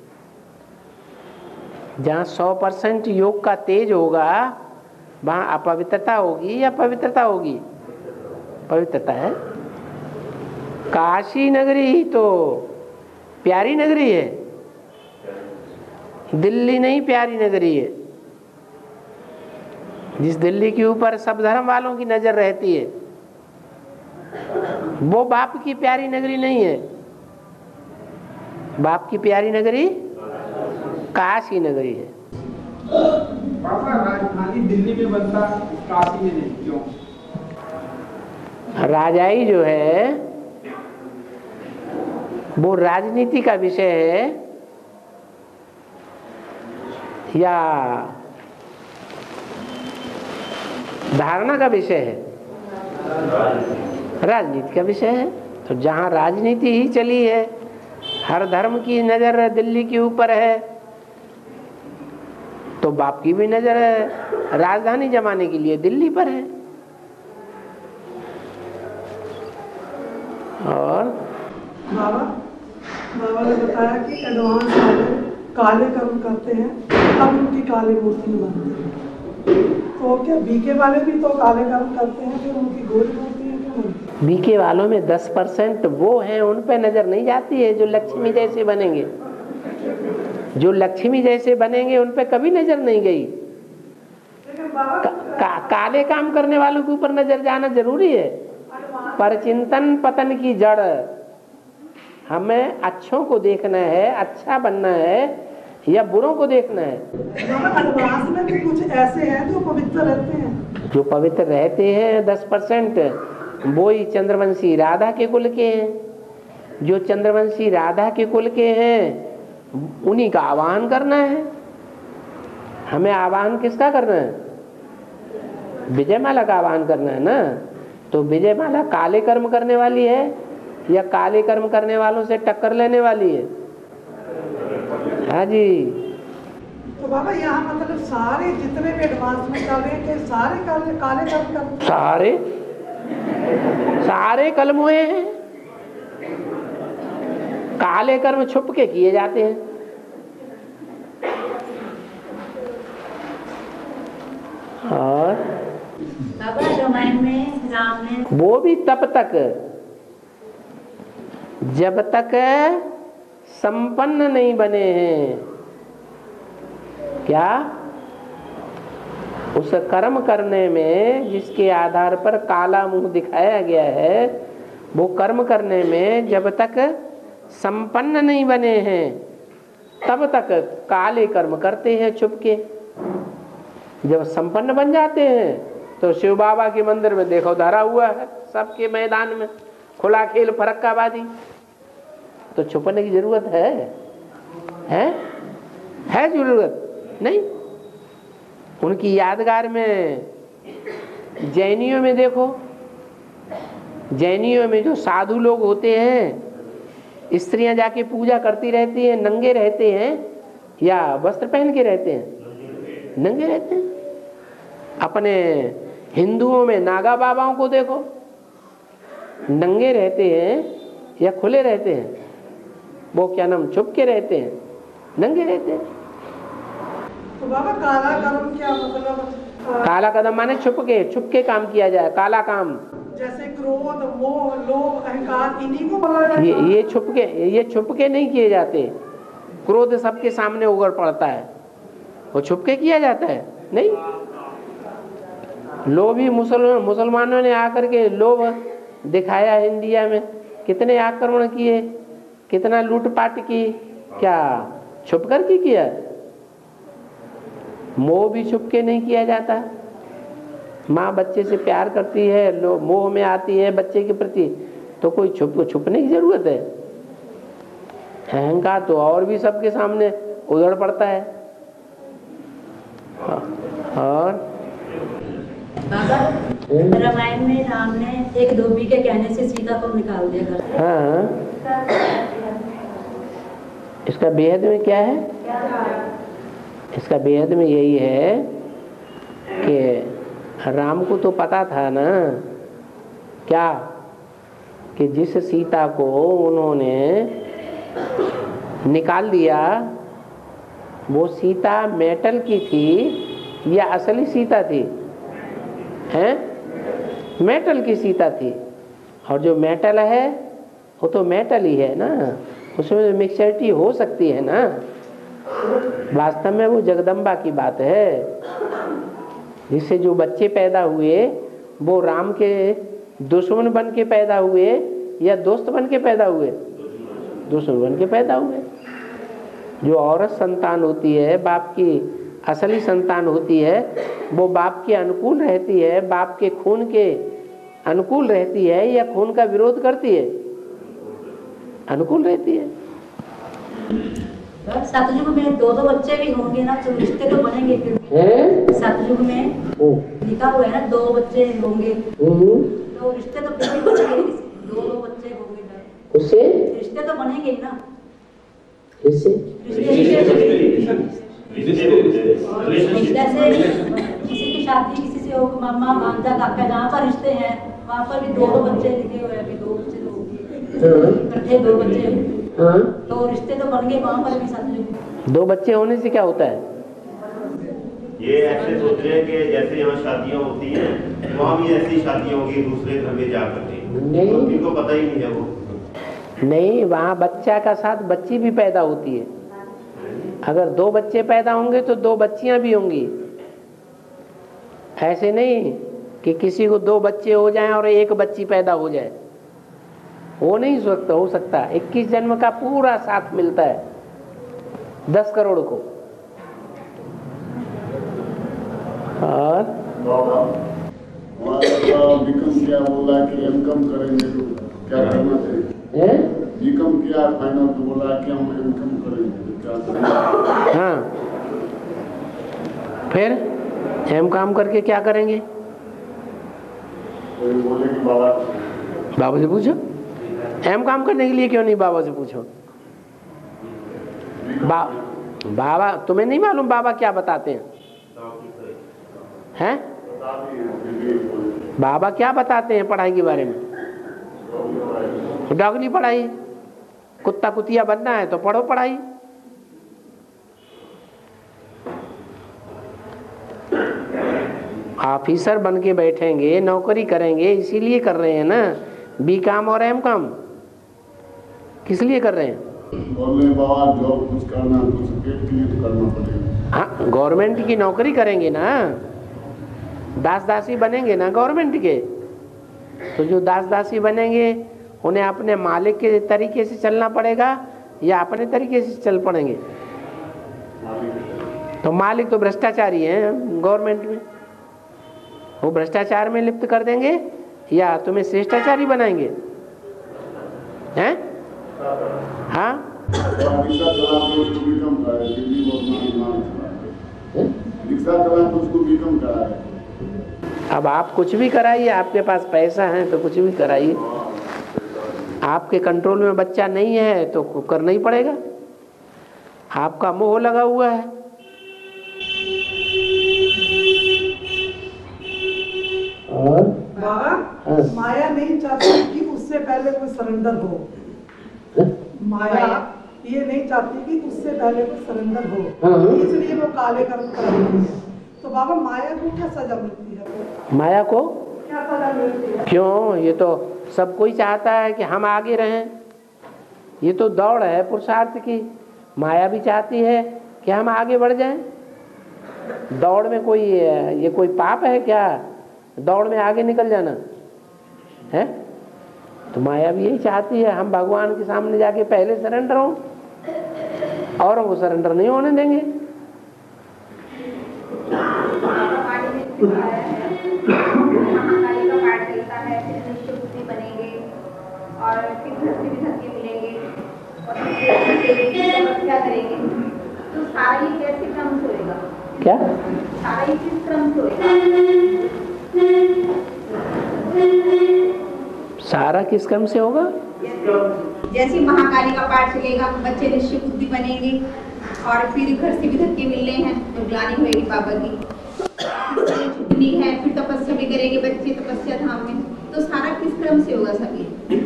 जहाँ सौ परसेंट योग का तेज होगा वहाँ अपवित्रता होगी या पवित्रता होगी? पवित्रता है। काशी नगरी तो प्यारी नगरी है, दिल्ली नहीं प्यारी नगरी है। जिस दिल्ली के ऊपर सब धर्म वालों की नजर रहती है वो बाप की प्यारी नगरी नहीं है। बाप की प्यारी नगरी काशी नगरी है। पापा, राजधानी दिल्ली में बनता, काशी में नहीं, क्यों? राजाई जो है वो राजनीति का विषय है या धारणा का विषय है? राजनीति का विषय है। तो जहाँ राजनीति ही चली है, हर धर्म की नजर दिल्ली के ऊपर है, तो बाप की भी नजर है राजधानी जमाने के लिए दिल्ली पर है। और बाबा बाबा ने बताया कि एडवांस वाले काले कर्म करते हैं तब उनकी काली मूर्ति बनती है। तो क्या बीके वाले भी तो काले कर्म करते हैं, फिर उनकी गोरी मूर्ति क्यों बनती है? बीके वालों में दस परसेंट वो हैं, उन पे नजर नहीं जाती है। जो लक्ष्मी जैसे बनेंगे, जो लक्ष्मी जैसे बनेंगे उन पे कभी नजर नहीं गई। का, का, काले काम करने वालों के ऊपर नजर जाना जरूरी है। पर चिंतन पतन की जड़, हमें अच्छों को देखना है, अच्छा बनना है या बुरों को देखना है। एडवांस में भी कुछ ऐसे हैं जो पवित्र रहते हैं। जो पवित्र रहते हैं दस परसेंट वो ही चंद्रवंशी राधा के कुल के हैं। जो चंद्रवंशी राधा के कुल के हैं उन्हीं का आह्वान करना है। हमें आह्वान किसका करना है? विजयमाला का आह्वान करना है ना। तो विजयमाला काले कर्म करने वाली है या काले कर्म करने वालों से टक्कर लेने वाली है? हाँ जी। तो बाबा यहाँ मतलब सारे जितने भी एडवांस में चल रहे थे सारे काले काले कर्म करते, सारे सारे कलम हुए हैं। काले कर्म छुप के किए जाते हैं। और बाबा रामायण में राम ने वो भी तब तक जब तक संपन्न नहीं बने हैं। क्या? उस कर्म करने में जिसके आधार पर काला मुंह दिखाया गया है, वो कर्म करने में जब तक संपन्न नहीं बने हैं तब तक काले कर्म करते हैं छुप के। जब संपन्न बन जाते हैं तो शिव बाबा के मंदिर में देखो धरा हुआ है सबके मैदान में, खुला खेल फरक्काबाजी। तो छुपने की जरूरत है? है है जरूरत नहीं। उनकी यादगार में जैनियों में देखो, जैनियों में जो साधु लोग होते हैं, स्त्रियां जाके पूजा करती रहती हैं, नंगे रहते हैं या वस्त्र पहन के रहते हैं? नंगे रहते हैं। अपने हिंदुओं में नागा बाबाओं को देखो, नंगे रहते हैं या खुले रहते हैं? वो क्या नाम छुप के रहते हैं, नंगे रहते हैं। तो बाबा काला कर्म क्या मतलब? काला कदम माने छुप के, छुप के काम किया जाए, काला काम। जैसे क्रोध, मोह, लोभ, अहंकार, इन्हीं को बोला जाता है। ये ये छुप के ये छुप के नहीं किए जाते। क्रोध सबके सामने उगड़ पड़ता है, वो छुप के किया जाता है? नहीं। लोभ ही मुसलमान मुसलमानों ने आकर के लोभ दिखाया इंडिया में, कितने आक्रमण किए, कितना लूटपाट की, क्या छुप कर की किया? मोह भी छुप के नहीं किया जाता। माँ बच्चे से प्यार करती है, लोग मोह में आती है बच्चे के प्रति, तो कोई छुप छुपने की जरूरत है? अहंकार तो और भी सबके सामने उधड़ पड़ता है। और बाबा रामायण में राम ने एक धोबी के कहने से सीता को निकाल दिया घर से। हाँ, इसका बेहद में क्या है? इसका बेहद में यही है कि राम को तो पता था ना क्या कि जिस सीता को उन्होंने निकाल दिया वो सीता मेटल की थी या असली सीता थी? हैं? मेटल की सीता थी। और जो मेटल है वो तो मेटल ही है ना, उसमें मिक्सचरिटी हो सकती है ना। वास्तव में वो जगदम्बा की बात है, जिससे जो बच्चे पैदा हुए वो राम के दुश्मन बन के पैदा हुए या दोस्त बन के पैदा हुए? दुश्मन बन के पैदा हुए। जो औरत संतान होती है, बाप की असली संतान होती है, वो बाप के अनुकूल रहती है, बाप के खून के अनुकूल रहती है या खून का विरोध करती है? अनुकूल रहती है। सतयुग में दो दो बच्चे भी होंगे ना, तो रिश्ते तो बनेंगे फिर। सतयुग में लिखा हुआ है ना दो बच्चे होंगे, तो रिश्ते तो फिर भी बनेंगे। दो दो बच्चे होंगे ना, उससे रिश्ते तो बनेंगे ही ना। इससे जैसे किसी की शादी किसी से हो, मामा भांजा काका जहाँ पर रिश्ते हैं वहाँ पर भी दो दो बच्चे लिखे हुए हैं, दो बच्चे तो होंगे। इकट्ठे दो बच्चे हाँ? तो रिश्ते तो बन गए वहाँ पर भी साथ में। दो बच्चे होने से क्या होता है? ये ऐसे सोच रहे हैं कि जैसे यहाँ शादियाँ होती हैं वहाँ भी ऐसी शादियाँ होगी दूसरे घर में जा करके, नहीं, उनको पता ही नहीं है वो। नहीं, वहाँ बच्चा का साथ बच्ची भी पैदा होती है। अगर दो बच्चे पैदा होंगे तो दो बच्चियाँ भी होंगी। ऐसे नहीं कि किसी को दो बच्चे हो जाएं और एक बच्ची पैदा हो जाए, वो नहीं सकता हो सकता। इक्कीस जन्म का पूरा साथ मिलता है दस करोड़ को। और बीकॉम किया बोला कि एमकॉम करेंगे तो क्या करना चाहिए? बीकॉम किया फाइनल तो बोला कि हम एमकॉम करेंगे तो क्या करना? हाँ, फिर एमकॉम करके क्या करेंगे? कोई बोले कि बाबा बाबा से पूछो। एमकॉम करने के लिए क्यों नहीं बाबा से पूछो? बा, बाबा तुम्हें नहीं मालूम बाबा क्या बताते हैं? हैं? बाबा क्या बताते हैं पढ़ाई के बारे में? डॉगनी पढ़ाई। कुत्ता कुतिया बनना है तो पढ़ो पढ़ाई। ऑफिसर बन के बैठेंगे, नौकरी करेंगे, इसीलिए कर रहे हैं ना बी काम और एम काम। किस लिए कर रहे हैं? बोले बाबा जॉब कुछ करना तो पेट के लिए तो करना पड़ेगा। हाँ, गवर्नमेंट की नौकरी करेंगे ना, दास दासी बनेंगे ना गवर्नमेंट के। तो जो दास दासी बनेंगे उन्हें अपने मालिक के तरीके से चलना पड़ेगा या अपने तरीके से चल पड़ेंगे? तो मालिक तो भ्रष्टाचारी हैं गवर्नमेंट में, वो भ्रष्टाचार में लिप्त कर देंगे या तुम्हें श्रेष्ठाचारी बनाएंगे? हैं? हाँ, रिक्शा चला तो उसको भी कम कराए, दिल्ली वो रिक्शा चला तो उसको भी कम कराए। अब आप कुछ भी कराइए, आपके पास पैसा है तो कुछ भी कराइए। आपके कंट्रोल में बच्चा नहीं है तो करना ही पड़ेगा। आपका मोह लगा हुआ है। और बाबा माया नहीं चाहती कि उससे पहले कोई सरेंडर हो। माया ये नहीं चाहती कि उससे पहले कोई सरेंडर हो, इसलिए वो काले कर्म कर रही है। तो बाबा माया को क्या सजा मिलती है? माया को क्या सजा मिलती है? क्यों? ये तो सब कोई चाहता है कि हम आगे रहें। ये तो दौड़ है पुरुषार्थ की। माया भी चाहती है कि हम आगे बढ़ जाएं। दौड़ में कोई ये कोई पाप है क्या? दौड़ में आगे निकल जाना है? तो माया भी यही चाहती है हम भगवान के सामने जाके पहले सरेंडर हों, औरों को सरेंडर नहीं होने देंगे। और फिर धरती भी धरती मिलेंगे और क्या करेंगे? तो सारा ही कैसे क्रम से होएगा? क्या सारा ही किस क्रम से होएगा? सारा किस क्रम से होगा? जैसे महाकाली का पाठ चलेगा बच्चे ऋषि बुद्धि बनेंगे और फिर घर से भी धक्के मिलने हैं तो ग्लानि होएगी बाबा की। छुट्टी है फिर तपस्या भी करेंगे बच्चे तपस्या धाम में। तो सारा किस क्रम से होगा सब ये?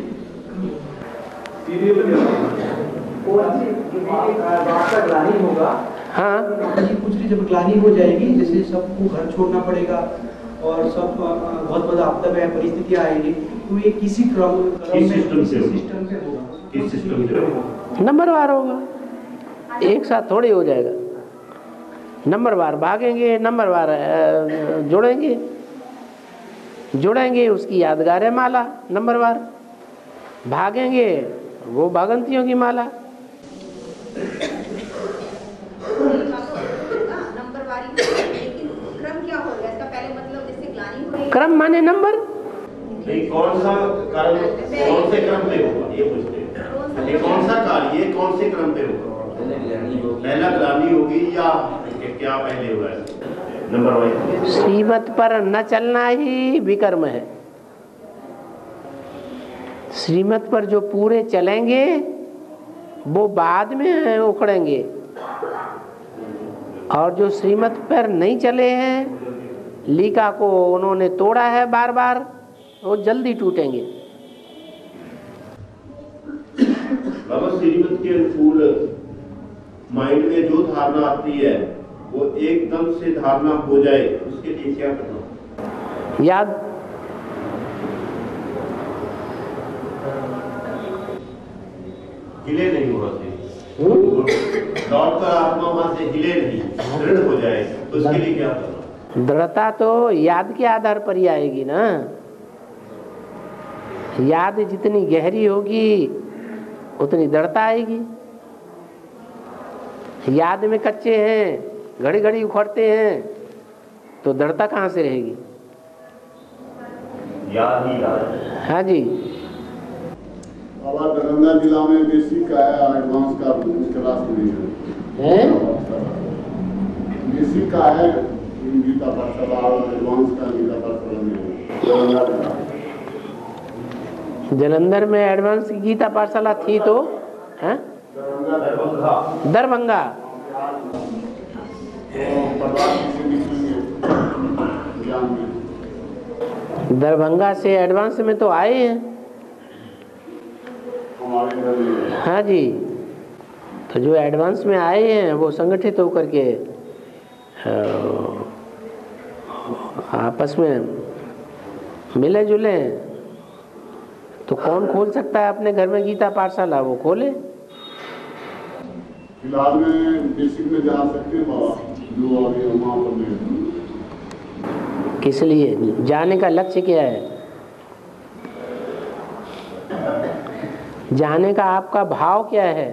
ग्लानि होगा। हाँ, कुछ भी जब ग्लानि हो जाएगी, जैसे सबको घर छोड़ना पड़ेगा और सब बहुत बड़ा आपदा में परिस्थितियां आएगी, तो ये किसी क्रम किस सिस्टम से सिस्टम पे होगा? किस सिस्टम से होगा? नंबरवार होगा, एक साथ थोड़ी हो जाएगा। नंबरवार भागेंगे, नंबरवार जुड़ेंगे जुड़ेंगे उसकी यादगार है माला। नंबरवार भागेंगे वो भागंतियों की माला। क्रम माने नंबर। नहीं, कौन सा कर्म कौन से क्रम पे होगा ये पूछते हैं। ये कौन सा कार्य ये कौन से क्रम पे होगा? पहला ग्लानि होगी या क्या पहले होगा? नंबर वाइज श्रीमत पर न चलना ही विकर्म है। श्रीमत पर जो पूरे चलेंगे वो बाद में उखड़ेंगे, और जो श्रीमत पर नहीं चले हैं, लीका को उन्होंने तोड़ा है बार बार, वो जल्दी टूटेंगे। बाबा श्रीमत के अनुकूल माइंड में जो धारणा आती है वो एकदम से धारणा हो जाए, उसके लिए क्या करना? याद हिले नहीं वहां से, लौट कर आत्मा वहां से हिले नहीं, दृढ़ हो जाए, तो उसके लिए क्या करना? दृढ़ता तो याद के आधार पर ही आएगी ना। याद जितनी गहरी होगी उतनी दृढ़ता आएगी। याद में कच्चे हैं, घड़ी घड़ी उखड़ते हैं, तो दृढ़ता कहाँ से रहेगी? याद ही याद। हाँ जी। बाबा दरभंगा जिला में बेसिक का है, एडवांस का क्लास नहीं है। बेसिक का है गीता पाठशाला और एडवांस का गीता पाठशाला नहीं है। जलंधर में एडवांस की गीता पाठशाला थी तो है दरभंगा। दरभंगा से एडवांस में तो आए हैं। हाँ जी, तो जो एडवांस में आए हैं वो संगठित होकर के आपस में मिले जुले, तो कौन खोल सकता है अपने घर में गीता पाठशाला? वो खोले। फिलहाल में बेसिक में जा सकते हैं बाबा, जो अभी वहाँ पर नहीं। किस लिए जाने का लक्ष्य क्या है? जाने का आपका भाव क्या है?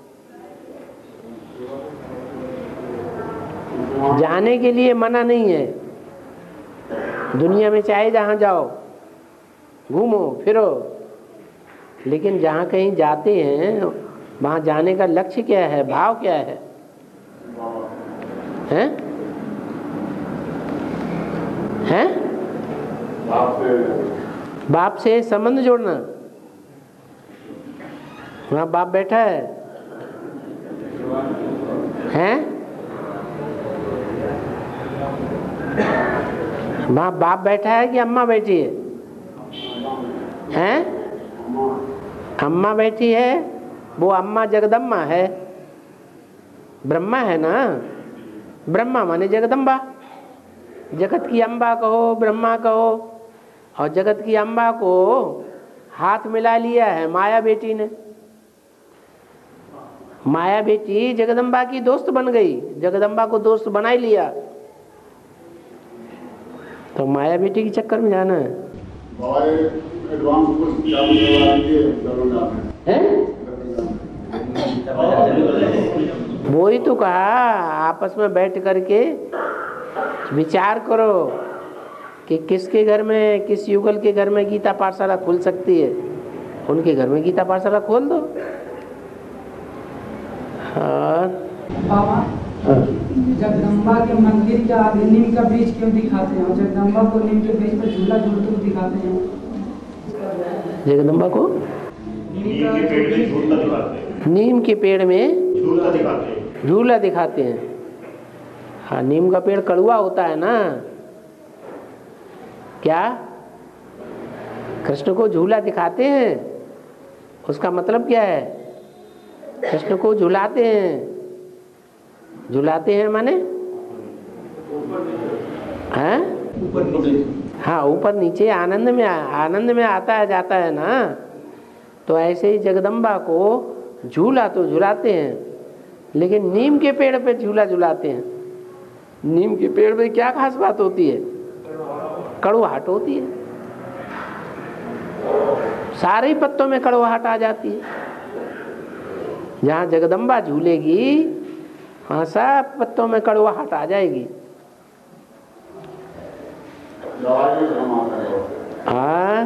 जाने के लिए मना नहीं है। दुनिया में चाहे जहाँ जाओ, घूमो फिरो, लेकिन जहाँ कहीं जाते हैं वहाँ जाने का लक्ष्य क्या है, भाव क्या है? हैं? हैं? बाप से बाप से संबंध जोड़ना। वहाँ बाप बैठा है, हैं? वहाँ बाप बैठा है कि अम्मा बैठी है? हैं? अम्मा बैठी है, वो अम्मा जगदम्बा है, ब्रह्मा है ना। ब्रह्मा माने जगदम्बा, जगत की अम्बा कहो, ब्रह्मा कहो। और जगत की अम्बा को हाथ मिला लिया है माया बेटी ने। माया बेटी जगदम्बा की दोस्त बन गई, जगदम्बा को दोस्त बना ही लिया, तो माया बेटी के चक्कर में जाना है। एडवांस कोर्स चालू करवा दीजिए दरभंगा में। वो ही तो कहा, आपस में बैठ करके विचार करो कि किसके घर में, किस युगल के घर में गीता पाठशाला खुल सकती है, उनके घर में गीता पाठशाला खोल दो। हाँ। बाबा, जगदम्बा के मंदिर के आगे नीम का वृक्ष क्यों दिखाते हैं, और जगदम्बा को नीम के वृक्ष पर झूला झूलते हुए दिखाते हैं? जगदम्बा को नीम के पेड़ में झूलता दिखाते हैं। नीम के पेड़ में झूलता दिखाते हैं। झूला दिखाते हैं। हाँ, नीम का पेड़ कड़वा होता है ना। क्या कृष्ण को झूला दिखाते हैं? उसका मतलब क्या है? कृष्ण को झुलाते हैं। झुलाते हैं माने हैं? हाँ, ऊपर नीचे आनंद में आनंद में आता है जाता है ना। तो ऐसे ही जगदम्बा को झूला तो झुलाते हैं, लेकिन नीम के पेड़ पे झूला झुलाते हैं। नीम के पेड़ में क्या खास बात होती है? कड़वाहट होती है, सारे पत्तों में कड़वाहट आ जाती है। जहाँ जगदम्बा झूलेगी वहाँ सब पत्तों में कड़वाहट आ जाएगी। हाँ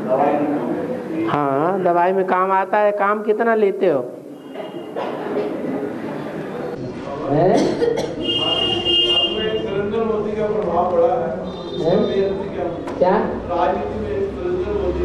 हाँ, दवाई में काम आता है। काम कितना लेते हो? नरेंद्र मोदी का प्रभाव बड़ा है, क्या राजनीति में नरेंद्र मोदी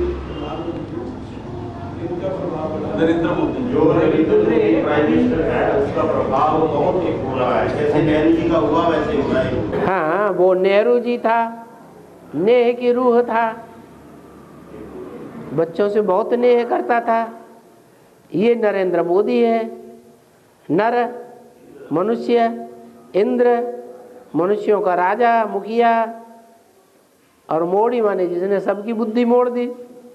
इनका प्रभाव बड़ा है। नरेंद्र मोदी जो प्राइम मिनिस्टर है उसका प्रभाव बहुत ही हो रहा है। जैसे नेहरू जी का हुआ वैसे हो रहा है। हाँ, वो नेहरू जी था, नेह की रूह था, बच्चों से बहुत नेह करता था। ये नरेंद्र मोदी है, नर मनुष्य, इंद्र मनुष्यों का राजा मुखिया, और मोड़ी माने जिसने सबकी बुद्धि मोड़ दी।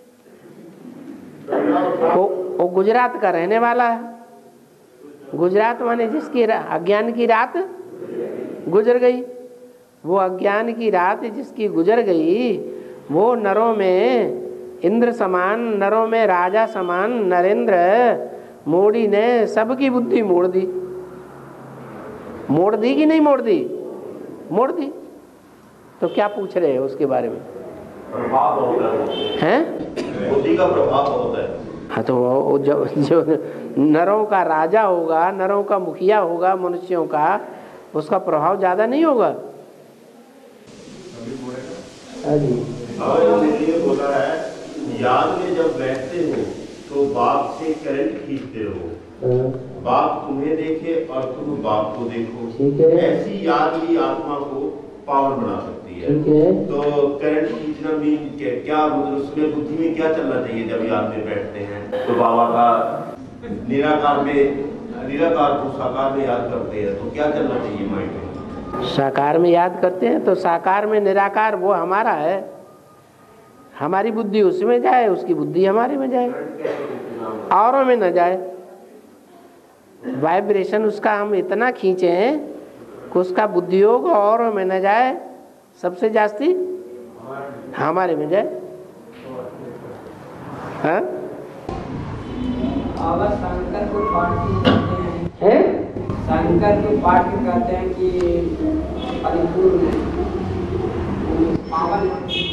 वो, वो गुजरात का रहने वाला है। गुजरात माने जिसकी अज्ञान की रात गुजर गई। वो अज्ञान की रात जिसकी गुजर गई, वो नरों में इंद्र समान, नरों में राजा समान नरेंद्र मोदी ने सबकी बुद्धि मोड़ दी। मोड़ दी कि नहीं मोड़ दी? मोड़ दी। तो क्या पूछ रहे हैं उसके बारे में? प्रभाव होता है, बुद्धि का प्रभाव होता है। हाँ, तो वो जो, जो नरों का राजा होगा, नरों का मुखिया होगा, मनुष्यों का, उसका प्रभाव ज्यादा नहीं होगा। ये बोला है, याद में जब बैठते हो तो बाप से करंट खींचते रहो, बाप तुम्हें देखे और तुम बाप को देखो। ऐसी याद ही आत्मा को पावन बना सकती है। तो करंट खींचना भी क्या, मतलब उसमें बुद्धि में क्या चलना चाहिए जब याद में बैठते हैं? तो बाबा का निराकार में, निराकार को साकार में याद करते हैं, तो क्या चलना चाहिए माइंड में? साकार में याद करते हैं तो साकार में निराकार वो हमारा है, हमारी बुद्धि उसमें जाए, उसकी बुद्धि हमारे में जाए, औरों में न जाए। वाइब्रेशन उसका हम इतना खींचें कि उसका बुद्धि योग औरों में न जाए, सबसे जास्ती हमारे में जाए। हाँ? आवाज शंकर को पाठ कहते हैं, शंकर के पाठ कहते हैं कि परिपूर्ण पावन।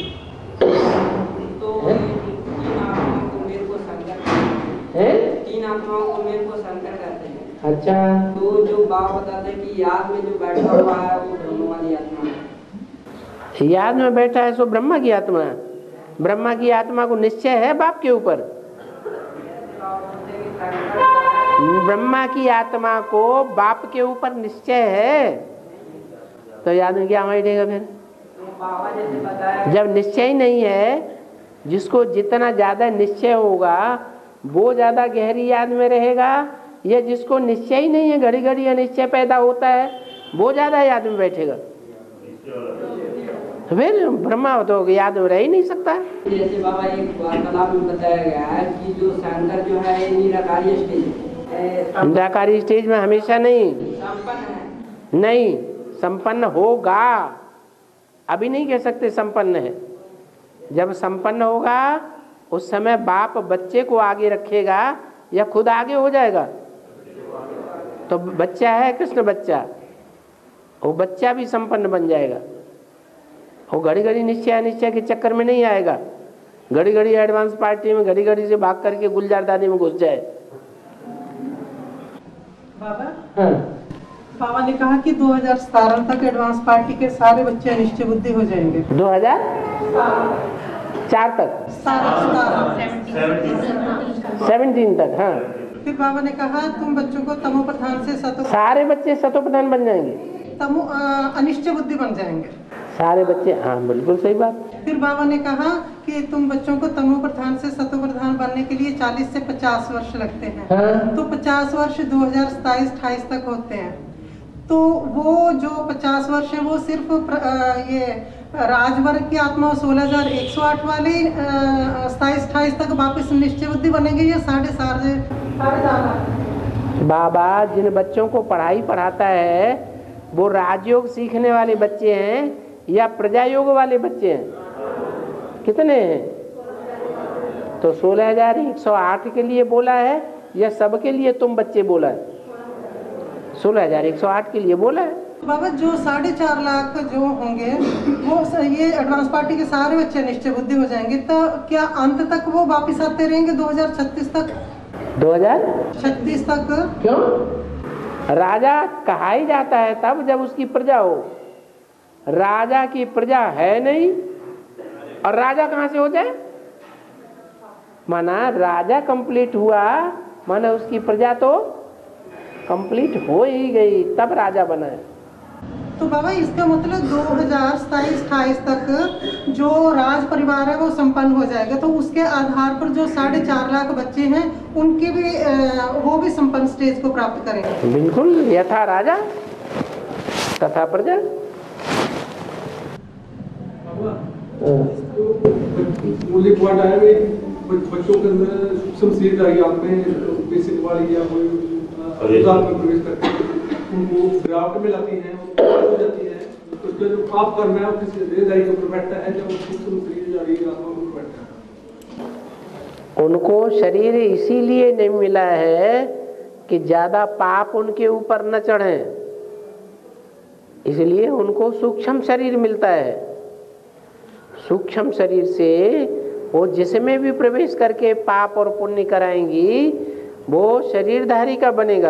तो तीन आत्माओं को मेरे को शंकर कहते हैं, तीन आत्माओं को मेरे को शंकर कहते हैं। अच्छा, तो जो बाप बताते हैं कि याद में जो बैठा हुआ है वो ब्रह्म वाली आत्मा है। याद में बैठा है सो ब्रह्मा की आत्मा है। ब्रह्मा की आत्मा को निश्चय है बाप के ऊपर। ब्रह्मा की आत्मा को बाप के ऊपर निश्चय है, तो याद में क्या बैठेगा फिर? जब निश्चय ही नहीं है, जिसको जितना ज्यादा निश्चय होगा वो ज्यादा गहरी याद में रहेगा, या जिसको निश्चय ही नहीं है, घड़ी घड़ी अनिश्चय पैदा होता है, वो ज्यादा याद में बैठेगा। तो फिर ब्रह्मा तो याद में रह ही नहीं सकता। जैसे बाबा एक वार्तालाप में बताया गया है कि जो शंकर जो है निराकारी स्टेज है। निराकारी स्टेज में हमेशा नहीं, संपन्न है। नहीं, संपन्न होगा। अभी नहीं कह सकते संपन्न है। जब संपन्न होगा उस समय बाप बच्चे को आगे रखेगा या खुद आगे हो जाएगा? तो बच्चा है कृष्ण बच्चा, वो बच्चा भी संपन्न बन जाएगा। वो घड़ी घड़ी निश्चय अनिश्चय के चक्कर में नहीं आएगा, घड़ी घड़ी एडवांस पार्टी में घड़ी घड़ी से भाग करके गुलजार दादी में घुस जाए। बाबा, हाँ। बाबा ने कहा कि दो हज़ार सत्रह तक एडवांस पार्टी के सारे बच्चे अनिश्चय बुद्धि हो जाएंगे। दो हज़ार चार तक, सेवनटीन तक। हाँ। फिर बाबा ने कहा तुम बच्चों को तमो प्रधान से सतो, सारे बच्चे सतो प्रधान बन जाएंगे, तमो अनिश्चय बुद्धि बन जाएंगे सारे बच्चे। हाँ, बिल्कुल सही बात। फिर बाबा ने कहा कि तुम बच्चों को तमो प्रधान से सतो प्रधान बनने के लिए चालीस से पचास वर्ष लगते हैं। हाँ। तो पचास वर्ष दो हज़ार सताईस अट्ठाईस तक होते हैं। तो वो जो पचास वर्ष है वो सिर्फ ये राजवर्ग की आत्मा सोलह हजार एक सौ आठ वाले सताईस अट्ठाईस तक वापस निश्चय बुद्धि बनेंगे या साढ़े साढ़े बाबा जिन बच्चों को पढ़ाई पढ़ाता है वो राजयोग सीखने वाले बच्चे हैं या प्रजा योग वाले बच्चे हैं? कितने हैं? तो सोलह हजार एक सौ आठ के लिए बोला है या सबके लिए तुम बच्चे बोला है? सोलह हजार एक सौ आठ के लिए बोला है। बाबा जो साढ़े चार लाख जो होंगे वो ये एडवांस पार्टी के सारे बच्चे निश्चय बुद्धि हो जाएंगे, तो क्या अंत तक वो वापस आते रहेंगे दो हज़ार छत्तीस तक? दो हज़ार छत्तीस तक? क्यों? राजा कहा ही जाता है तब जब उसकी प्रजा हो। राजा की प्रजा है नहीं और राजा कहाँ से हो जाए? माना राजा कंप्लीट हुआ, माना उसकी प्रजा तो कंप्लीट हो ही गई, तब राजा बना है। तो बाबा इसका मतलब दो हजार सताईस अट्ठाईस तक जो राज परिवार है वो संपन्न हो जाएगा, तो उसके आधार पर जो साढ़े चार लाख बच्चे हैं उनके भी वो भी संपन्न स्टेज को प्राप्त करेंगे। बिल्कुल, यथा राजा तथा प्रजा। मूल्य पॉइंट आया है बच्चों के अंदर सूक्ष्म शरीर में बेसिक वाली या कोई में प्रवेश करते हैं, उनको गिरावट में लाती हैं, हो जाती है, तो उसका जो पाप कर्म है वो किसी देहधारी के ऊपर बैठता है, जब सूक्ष्म शरीर जा रही है आत्मा के ऊपर बैठता है। उनको शरीर इसीलिए नहीं मिला है कि ज्यादा पाप उनके ऊपर न चढ़े, इसलिए उनको सूक्ष्म शरीर मिलता है। सूक्ष्म शरीर से वो जिसमें भी प्रवेश करके पाप और पुण्य कराएंगी वो शरीरधारी का बनेगा,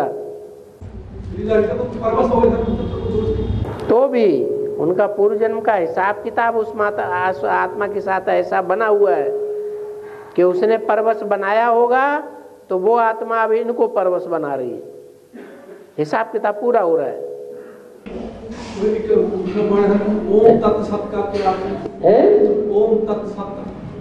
तो भी उनका पूर्व जन्म का हिसाब किताब उस माता आत्मा के साथ ऐसा बना हुआ है कि उसने परवश बनाया होगा, तो वो आत्मा अब इनको परवश बना रही है, हिसाब किताब पूरा हो रहा है। ओम तत्व सत का क्या है? ओम तत्व सत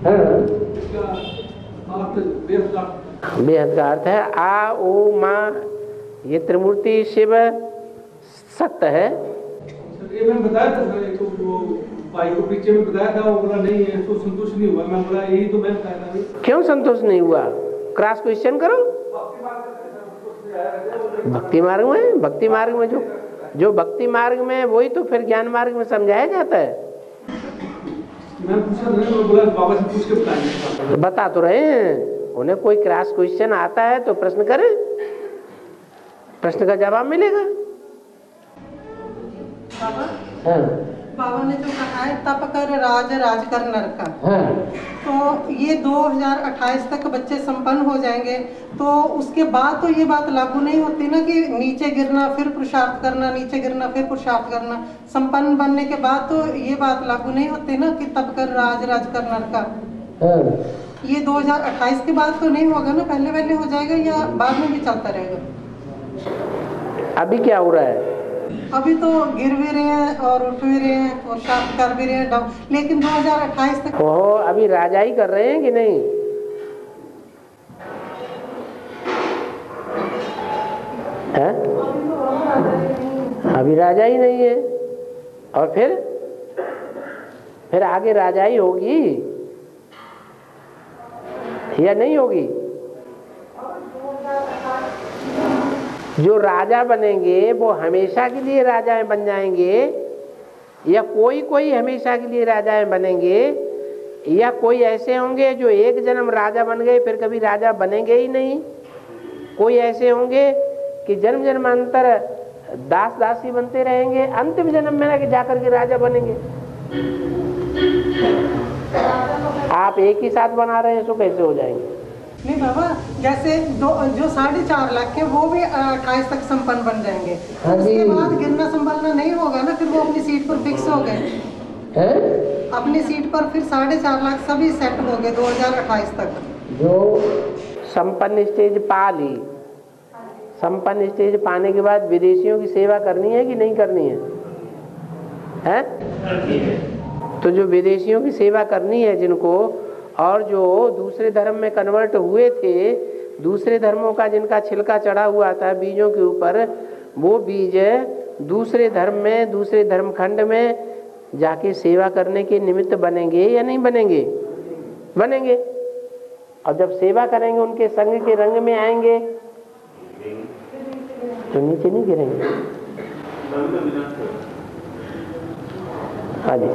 बेहद का अर्थ है आ ओ माँ, ये त्रिमूर्ति शिव सत्य है। ये मैं बताया था सर, तो वो भाई को पीछे में बताया था, वो बोला नहीं है तो संतुष्ट नहीं हुआ। मैं बोला यही तो मैं बताया था। क्यों संतुष्ट नहीं हुआ? क्रॉस क्वेश्चन करो। भक्ति मार्ग में, भक्ति मार्ग में जो जो भक्ति मार्ग में वही तो फिर ज्ञान मार्ग में समझाया जाता है। मैं पूछा था, मैं बोला बाबा से पूछ के बताएंगे। बता तो रहे हैं, उन्हें कोई क्रॉस क्वेश्चन आता है तो प्रश्न करें, प्रश्न का जवाब मिलेगा। बाबा हाँ। बाबा ने जो कहा है तप कर राज राज कर नर का, हाँ। तो ये दो हजार अट्ठाईस तक बच्चे संपन्न हो जाएंगे, तो उसके बाद तो ये बात लागू नहीं होती ना कि नीचे गिरना फिर पुरुषार्थ करना, नीचे गिरना फिर पुरुषार्थ करना। संपन्न बनने के बाद तो ये बात लागू नहीं होती ना कि तप कर राज राज कर नर का। हाँ। ये दो हजार अट्ठाईस के बाद तो नहीं होगा ना, पहले पहले हो जाएगा या बाद में भी चलता रहेगा? अभी क्या हो रहा है? अभी तो गिर भी रहे हैं और उठ भी रहे हैं और शांत कर भी रहे हैं, लेकिन दो हजार अट्ठाईस तक ओहो, अभी राजाई कर रहे हैं कि नहीं? है? अभी राजाई नहीं है, और फिर फिर आगे राजाई होगी या नहीं होगी? जो राजा बनेंगे वो हमेशा के लिए राजाएं बन जाएंगे, या कोई कोई हमेशा के लिए राजाएं बनेंगे, या कोई ऐसे होंगे जो एक जन्म राजा बन गए फिर कभी राजा बनेंगे ही नहीं। कोई ऐसे होंगे कि जन्म जन्मांतर दास दासी बनते रहेंगे, अंतिम जन्म में जाकर के राजा बनेंगे। आप एक ही साथ बना रहे हैं तो कैसे हो जाएंगे? नहीं बाबा, जैसे दो जो साढ़े चार लाख के वो भी अट्ठाईस तक संपन्न बन जाएंगे, उसके बाद गिरना संभलना नहीं होगा ना, फिर वो अपनी सीट पर फिक्स हो गए, अपनी सीट पर फिर साढ़े चार लाख सभी सेट हो गए दो हजार अट्ठाईस तक। जो संपन्न स्टेज पा ली, संपन्न स्टेज पाने के बाद विदेशियों की सेवा करनी है कि नहीं करनी है? हैं? तो जो विदेशियों की सेवा करनी है जिनको, और जो दूसरे धर्म में कन्वर्ट हुए थे, दूसरे धर्मों का जिनका छिलका चढ़ा हुआ था बीजों के ऊपर, वो बीज दूसरे धर्म में, दूसरे धर्मखंड में जाके सेवा करने के निमित्त बनेंगे या नहीं बनेंगे? बनेंगे। और जब सेवा करेंगे उनके संग के रंग में आएंगे तो नीचे नहीं गिरेंगे। हाँ जी।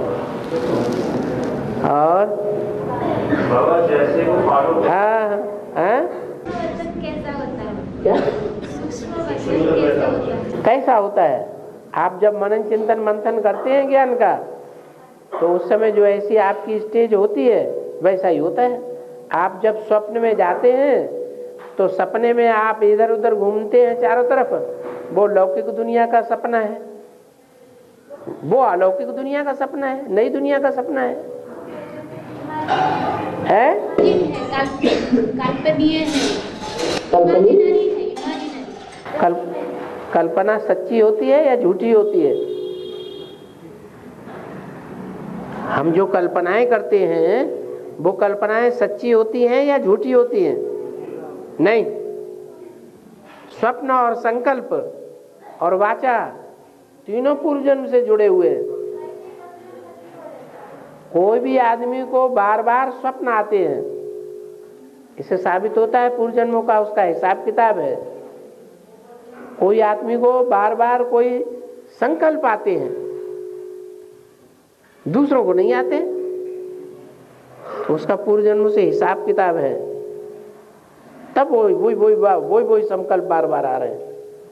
और बाबा जैसे वो पारो हाँ हाँ कैसा होता है? क्या सूक्ष्म वचन कैसा होता है? कैसा होता है? आप जब मनन चिंतन मंथन करते हैं ज्ञान का, तो उस समय जो ऐसी आपकी स्टेज होती है वैसा ही होता है। आप जब स्वप्न में जाते हैं तो सपने में आप इधर उधर घूमते हैं चारों तरफ, वो लौकिक दुनिया का सपना है, वो अलौकिक दुनिया का सपना है, नई दुनिया का सपना है। है कल्पनीय है, कल्पनीय कल, कल्पना सच्ची होती है या झूठी होती है? हम जो कल्पनाएं करते हैं वो कल्पनाएं सच्ची होती हैं या झूठी होती हैं? नहीं। स्वप्न और संकल्प और वाचा तीनों पूर्व जन्म से जुड़े हुए हैं। कोई भी आदमी को बार बार स्वप्न आते हैं, इससे साबित होता है पूर्व जन्मों का उसका हिसाब किताब है। कोई आदमी को बार बार कोई संकल्प आते हैं, दूसरों को नहीं आते, तो उसका पूर्व जन्म से हिसाब किताब है। तब वही वही वही वही वही संकल्प बार बार आ रहे हैं।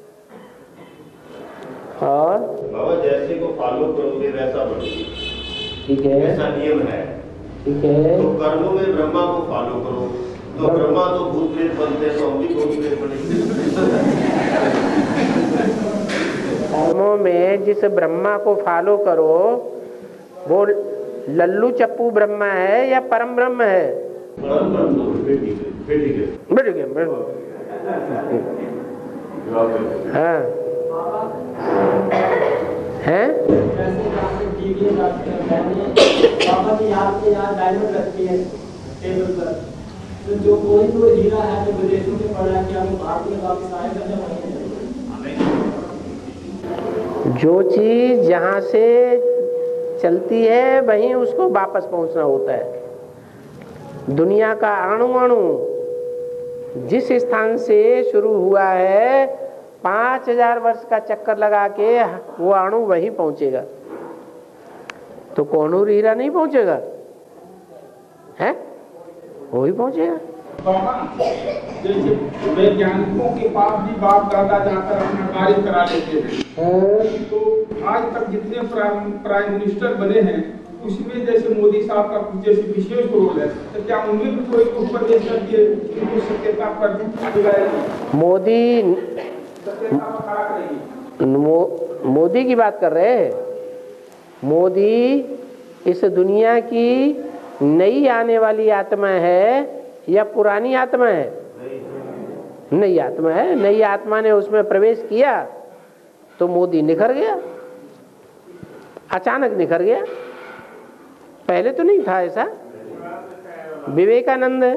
और बाबा जैसे को फॉलो करोगे वैसा बनोगे, ठीक है, ऐसा नियम है। ठीक है। तो कर्मों में ब्रह्मा को फॉलो करो, तो ब्रह्मा तो भूत प्रेत बनते हैं, तो हम भी भूत प्रेत बनेंगे। कर्मों में जिस ब्रह्मा को फॉलो करो वो लल्लू चप्पू ब्रह्मा है या परम ब्रह्म है? परम ब्रह्म। फिर ठीक है, फिर ठीक है, बैठ गए, बैठ गए। हाँ हैं? बाबा की याद में यहाँ डायमंड रखती है टेबल पर, तो जो कोई तो हीरा है जो विदेशों में पड़ा है, क्या वो भारत में वापस आएगा जब वहीं? जो चीज जहाँ से चलती है वहीं उसको वापस पहुंचना होता है। दुनिया का अणु अणु जिस स्थान से शुरू हुआ है, पांच हजार वर्ष का चक्कर लगा के वो अणु वहीं पहुंचेगा। तो कोहिनूर हीरा नहीं पहुंचेगा, है वही पहुंचेगा। जैसे वैज्ञानिकों के पास भी बाप दादा जाकर अपना कार्य करा लेते हैं, तो आज तक जितने प्राइम मिनिस्टर बने हैं उसमें जैसे मोदी साहब का कुछ जैसे विशेष रोल है, तो क्या उनमें भी कोई उपदेश करके उनको सत्यता पर मोदी मो, मोदी की बात कर रहे हैं? मोदी इस दुनिया की नई आने वाली आत्मा है या पुरानी आत्मा है? नई आत्मा है। नई आत्मा ने उसमें प्रवेश किया तो मोदी निखर गया, अचानक निखर गया। पहले तो नहीं था ऐसा। विवेकानंद,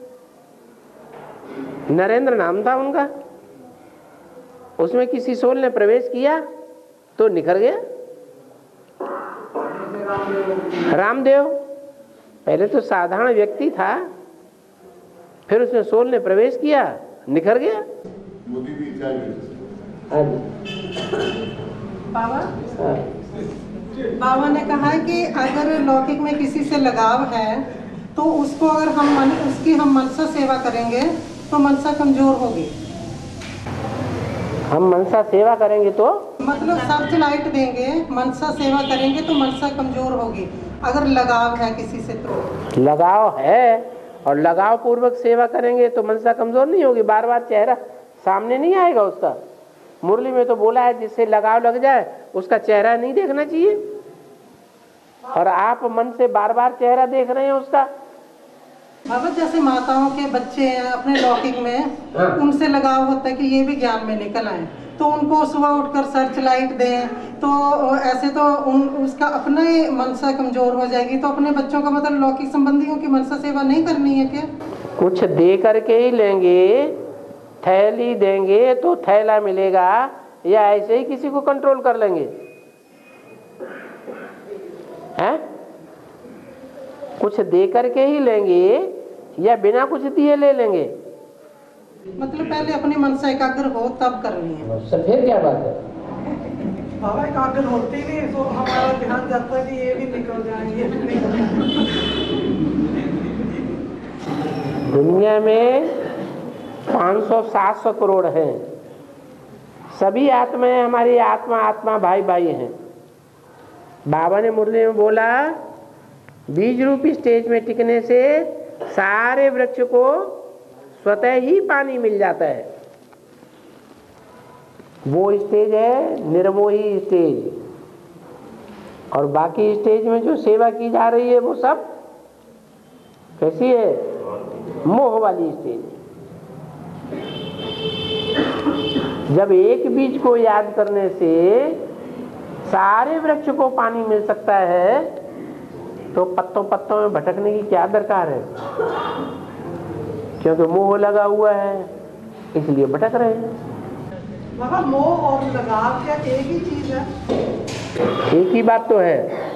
नरेंद्र नाम था उनका, उसमें किसी सोल ने प्रवेश किया तो निखर गया। रामदेव पहले तो साधारण व्यक्ति था, फिर उसने सोल ने प्रवेश किया, निखर गया। मोदी भी बाबा बाबा ने कहा है कि अगर लौकिक में किसी से लगाव है तो उसको अगर हम मन, उसकी हम मनसा सेवा करेंगे तो मनसा कमजोर होगी। हम मनसा सेवा करेंगे तो मतलब सर्च लाइट देंगे, मनसा सेवा करेंगे तो मनसा कमजोर होगी। अगर लगाव है किसी से तो लगाव है और लगाव पूर्वक सेवा करेंगे तो मनसा कमजोर नहीं होगी। बार बार चेहरा सामने नहीं आएगा उसका। मुरली में तो बोला है जिससे लगाव लग जाए उसका चेहरा नहीं देखना चाहिए, और आप मन से बार बार चेहरा देख रहे हैं उसका। बाबा जैसे माताओं के बच्चे हैं अपने लौकिक में, हाँ। उनसे लगाव होता है कि ये भी ज्ञान में निकल आए, तो उनको सुबह उठकर सर्च लाइट दें, तो ऐसे तो उन उसका अपना ही मनसा कमजोर हो जाएगी। तो अपने बच्चों का मतलब लौकिक संबंधियों की मनसा सेवा नहीं करनी है क्या? कुछ दे करके ही लेंगे, थैली देंगे तो थैला मिलेगा, या ऐसे ही किसी को कंट्रोल कर लेंगे? हैं? कुछ दे करके ही लेंगे या बिना कुछ दिए ले लेंगे? मतलब पहले अपनी मनसा एकाग्र हो तब करनी है। सर फिर क्या बात है? बाबा एकाग्र होती नहीं तो हमारा ध्यान जाता है कि ये भी निकल जाएंगे। दुनिया में पाँच सौ सात सौ करोड़ हैं। सभी आत्माएं हमारी आत्मा आत्मा भाई भाई हैं। बाबा ने मुरली में बोला बीज रूपी स्टेज में टिकने से सारे वृक्ष को स्वतः ही पानी मिल जाता है। वो स्टेज है निर्मोही स्टेज, और बाकी स्टेज में जो सेवा की जा रही है वो सब कैसी है? मोह वाली स्टेज। जब एक बीज को याद करने से सारे वृक्ष को पानी मिल सकता है, तो पत्तों पत्तों में भटकने की क्या दरकार है? क्योंकि मोह लगा हुआ है इसलिए भटक रहे हैं। बाबा मोह और लगाव क्या एक ही चीज है? एक ही बात तो है।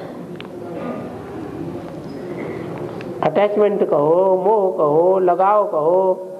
अटैचमेंट कहो, मोह कहो, लगाव कहो।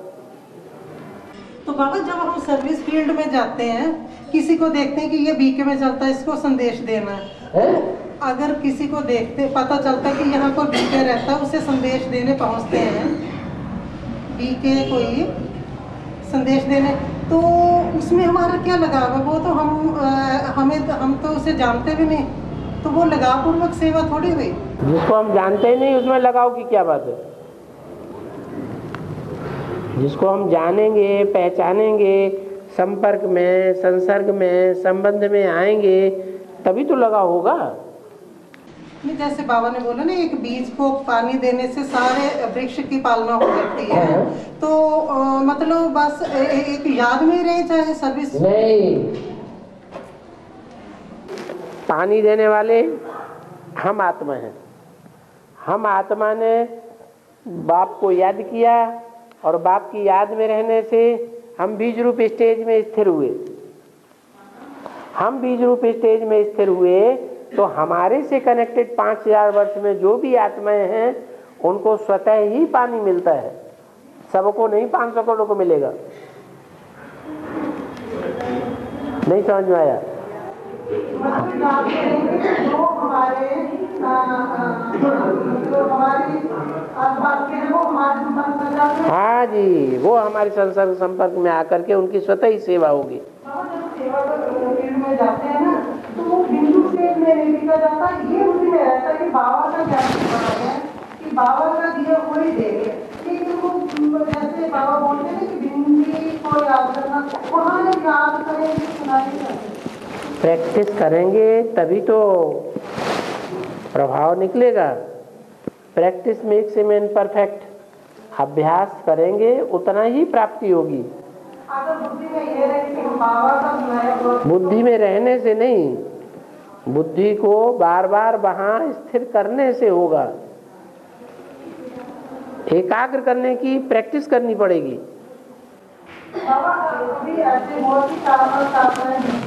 तो बाबा जब हम सर्विस फील्ड में जाते हैं, किसी को देखते हैं कि ये बीके में चलता है, इसको संदेश देना है, है? अगर किसी को देखते पता चलता है कि यहाँ कोई बीके रहता है, उसे संदेश देने पहुँचते हैं, बीके कोई संदेश देने, तो उसमें हमारा क्या लगाव है? वो तो हम आ, हमें हम तो उसे जानते भी नहीं, तो वो लगाव पूर्वक सेवा थोड़ी हुई। जिसको हम जानते ही नहीं उसमें लगाव की क्या बात है? जिसको हम जानेंगे, पहचानेंगे, संपर्क में, संसर्ग में, संबंध में आएंगे, तभी तो लगाव होगा। जैसे बाबा ने बोला ना, एक बीज को पानी देने से सारे वृक्ष की पालना हो जाती है, तो आ, मतलब बस ए, एक याद में रहे चाहे सर्विस नहीं। पानी देने वाले हम आत्मा हैं। हम आत्मा ने बाप को याद किया और बाप की याद में रहने से हम बीज रूप स्टेज में स्थिर हुए। हम बीज रूप स्टेज में स्थिर हुए तो हमारे से कनेक्टेड पाँच हजार वर्ष में जो भी आत्माएं हैं उनको स्वतः ही पानी मिलता है। सबको नहीं, पाँच सौ करोड़ को मिलेगा। नहीं समझ में आया? जो हमारे जो हमारी आसपास के हैं वो हमारे संपर्क में जाते हैं। हाँ जी, वो हमारे संसर्ग संपर्क में आकर के उनकी स्वतः ही सेवा होगी। सेवा फील्ड में जाते हैं ना, तो वो बिंदु स्टेज में नहीं लिखा जाता, ये उसी में रहता है कि बाबा का क्या है, कि बाबा का दिया वही देंगे। लेकिन वो जैसे बाबा बोलते हैं कि बिंदी को याद करना, वहाँ याद करेंगे, सुनाई करते। प्रैक्टिस करेंगे तभी तो प्रभाव निकलेगा। Practice makes a man perfect. अभ्यास करेंगे उतना ही प्राप्ति होगी। अगर बुद्धि में ये रहे कि बाबा का बुद्धि में रहने से नहीं, बुद्धि को बार बार वहां स्थिर करने से होगा। एकाग्र करने की प्रैक्टिस करनी पड़ेगी। बाबा अभी ऐसे बहुत ही चार साल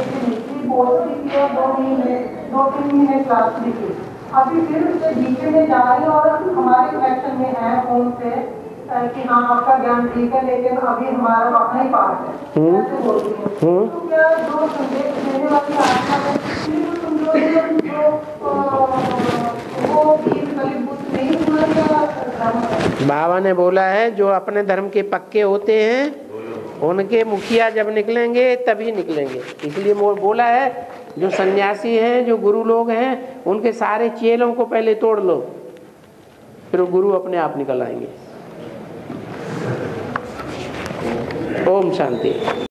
दो महीने दो तीन महीने क्लास ली थी, अभी फिर उससे बीचे में जा रही है और हमारे कनेक्शन में है फोन से कि हाँ आपका ज्ञान ठीक है, लेकिन अभी हमारा अपना ही पाठ है, ऐसे बोलती है। तो क्या जो संदेश देने वाली आत्मा है, तुम जो वो कलित नहीं हुआ। बाबा ने बोला है जो अपने धर्म के पक्के होते हैं उनके मुखिया जब निकलेंगे तभी निकलेंगे। इसलिए वो बोला है जो सन्यासी हैं, जो गुरु लोग हैं, उनके सारे चेलों को पहले तोड़ लो, फिर वो गुरु अपने आप निकल आएंगे। ओम शांति।